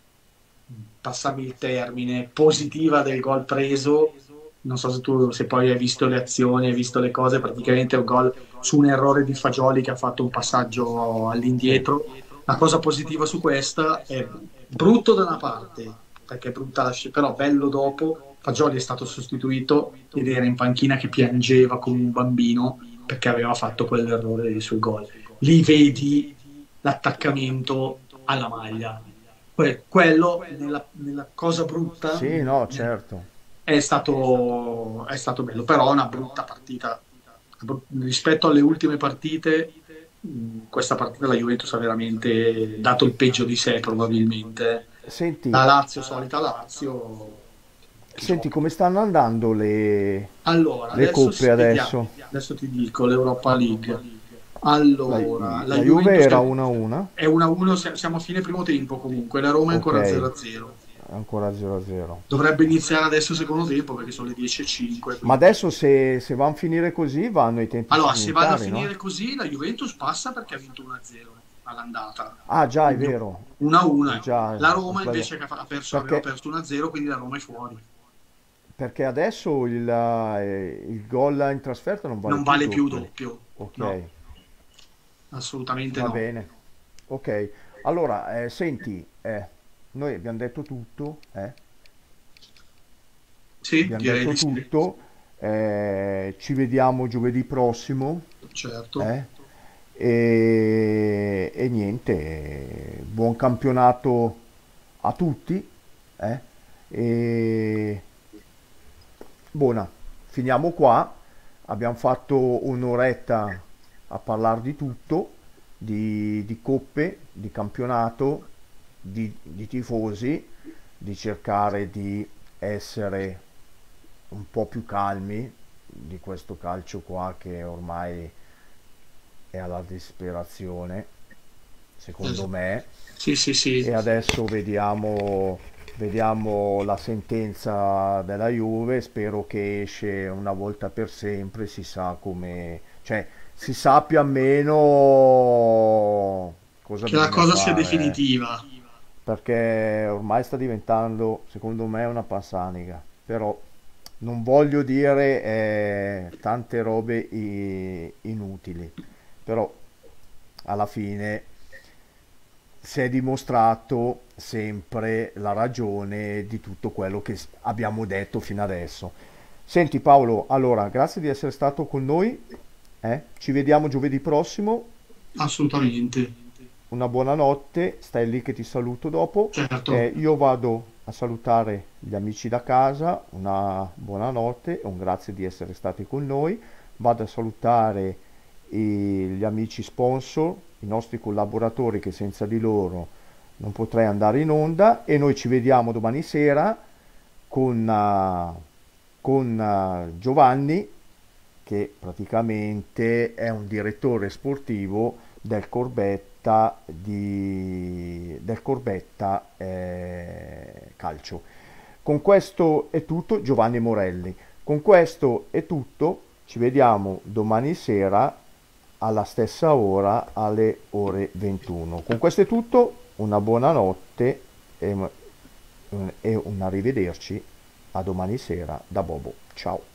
passami il termine, positiva del gol preso, non so se tu se poi hai visto le azioni, hai visto le cose, praticamente è un gol su un errore di Fagioli che ha fatto un passaggio sì, all'indietro. La cosa positiva su questa è brutto da una parte, perché è brutta la scelta, però bello dopo, Fagioli è stato sostituito ed era in panchina che piangeva come un bambino perché aveva fatto quell'errore sul gol. Lì vedi l'attaccamento alla maglia. Que- quello nella, nella cosa brutta sì, no, certo. è stato, è stato bello, però è una brutta partita. Rispetto alle ultime partite, mh, questa partita la Juventus ha veramente dato il peggio di sé, probabilmente. Senti, La Lazio, solita Lazio. che Senti, gioca. come stanno andando le, Allora, le adesso coppe si- vediamo, adesso? adesso ti dico l'Europa League. La, Allora, la la Juve Juventus era è uno a uno? è uno a uno, si- siamo a fine primo tempo comunque, la Roma è Ok, ancora zero a zero. ancora zero a zero. Dovrebbe iniziare adesso il secondo tempo perché sono le dieci e cinque, Ma quindi... adesso se, se vanno a finire così vanno i tempi Allora, se vanno a supplementari, no? finire così, la Juventus passa perché ha vinto uno a zero all'andata. Ah già, è Quindi vero. uno a Ho uno. già La ho Roma sbagliato. invece che ha perso, aveva Perché, perso uno a zero, quindi la Roma è fuori. perché adesso il, eh, il gol in trasferta non vale Non più il vale più doppio. doppio. No, Ok, assolutamente va no. bene. Ok, allora, eh, senti, eh, noi abbiamo detto tutto, eh? Sì, Abbiamo direi detto di sì. tutto, eh, ci vediamo giovedì prossimo, Certo. eh? E, e niente, buon campionato a tutti, eh? E buona, finiamo qua, abbiamo fatto un'oretta a parlare di tutto, di, di coppe, di campionato, di, di tifosi, di cercare di essere un po' più calmi di questo calcio qua che ormai è alla disperazione, secondo Esatto. me. Sì, sì, sì. E adesso vediamo, vediamo la sentenza della Juve, spero che esce una volta per sempre, si sa come, cioè si sappia almeno cosa Che la bisogna cosa sia fare, eh. definitiva. Perché ormai sta diventando, secondo me, una pansanica. Però non voglio dire eh, tante robe i- inutili, però alla fine si è dimostrato sempre la ragione di tutto quello che s- abbiamo detto fino adesso. Senti Paolo, allora, grazie di essere stato con noi, eh? Ci vediamo giovedì prossimo, Assolutamente. una buona notte, stai lì che ti saluto dopo. Certo. Eh, io vado a salutare gli amici da casa, una buona notte e un grazie di essere stati con noi. Vado a salutare i- gli amici sponsor, i nostri collaboratori che senza di loro non potrei andare in onda e noi ci vediamo domani sera con, eh, con eh, Giovanni che praticamente è un direttore sportivo del Corbetta, di, del Corbetta eh, Calcio. Con questo è tutto, Giovanni Morelli. Con questo è tutto, ci vediamo domani sera alla stessa ora alle ore ventuno. Con questo è tutto, una buona notte e, e un arrivederci a domani sera da Bobo. Ciao.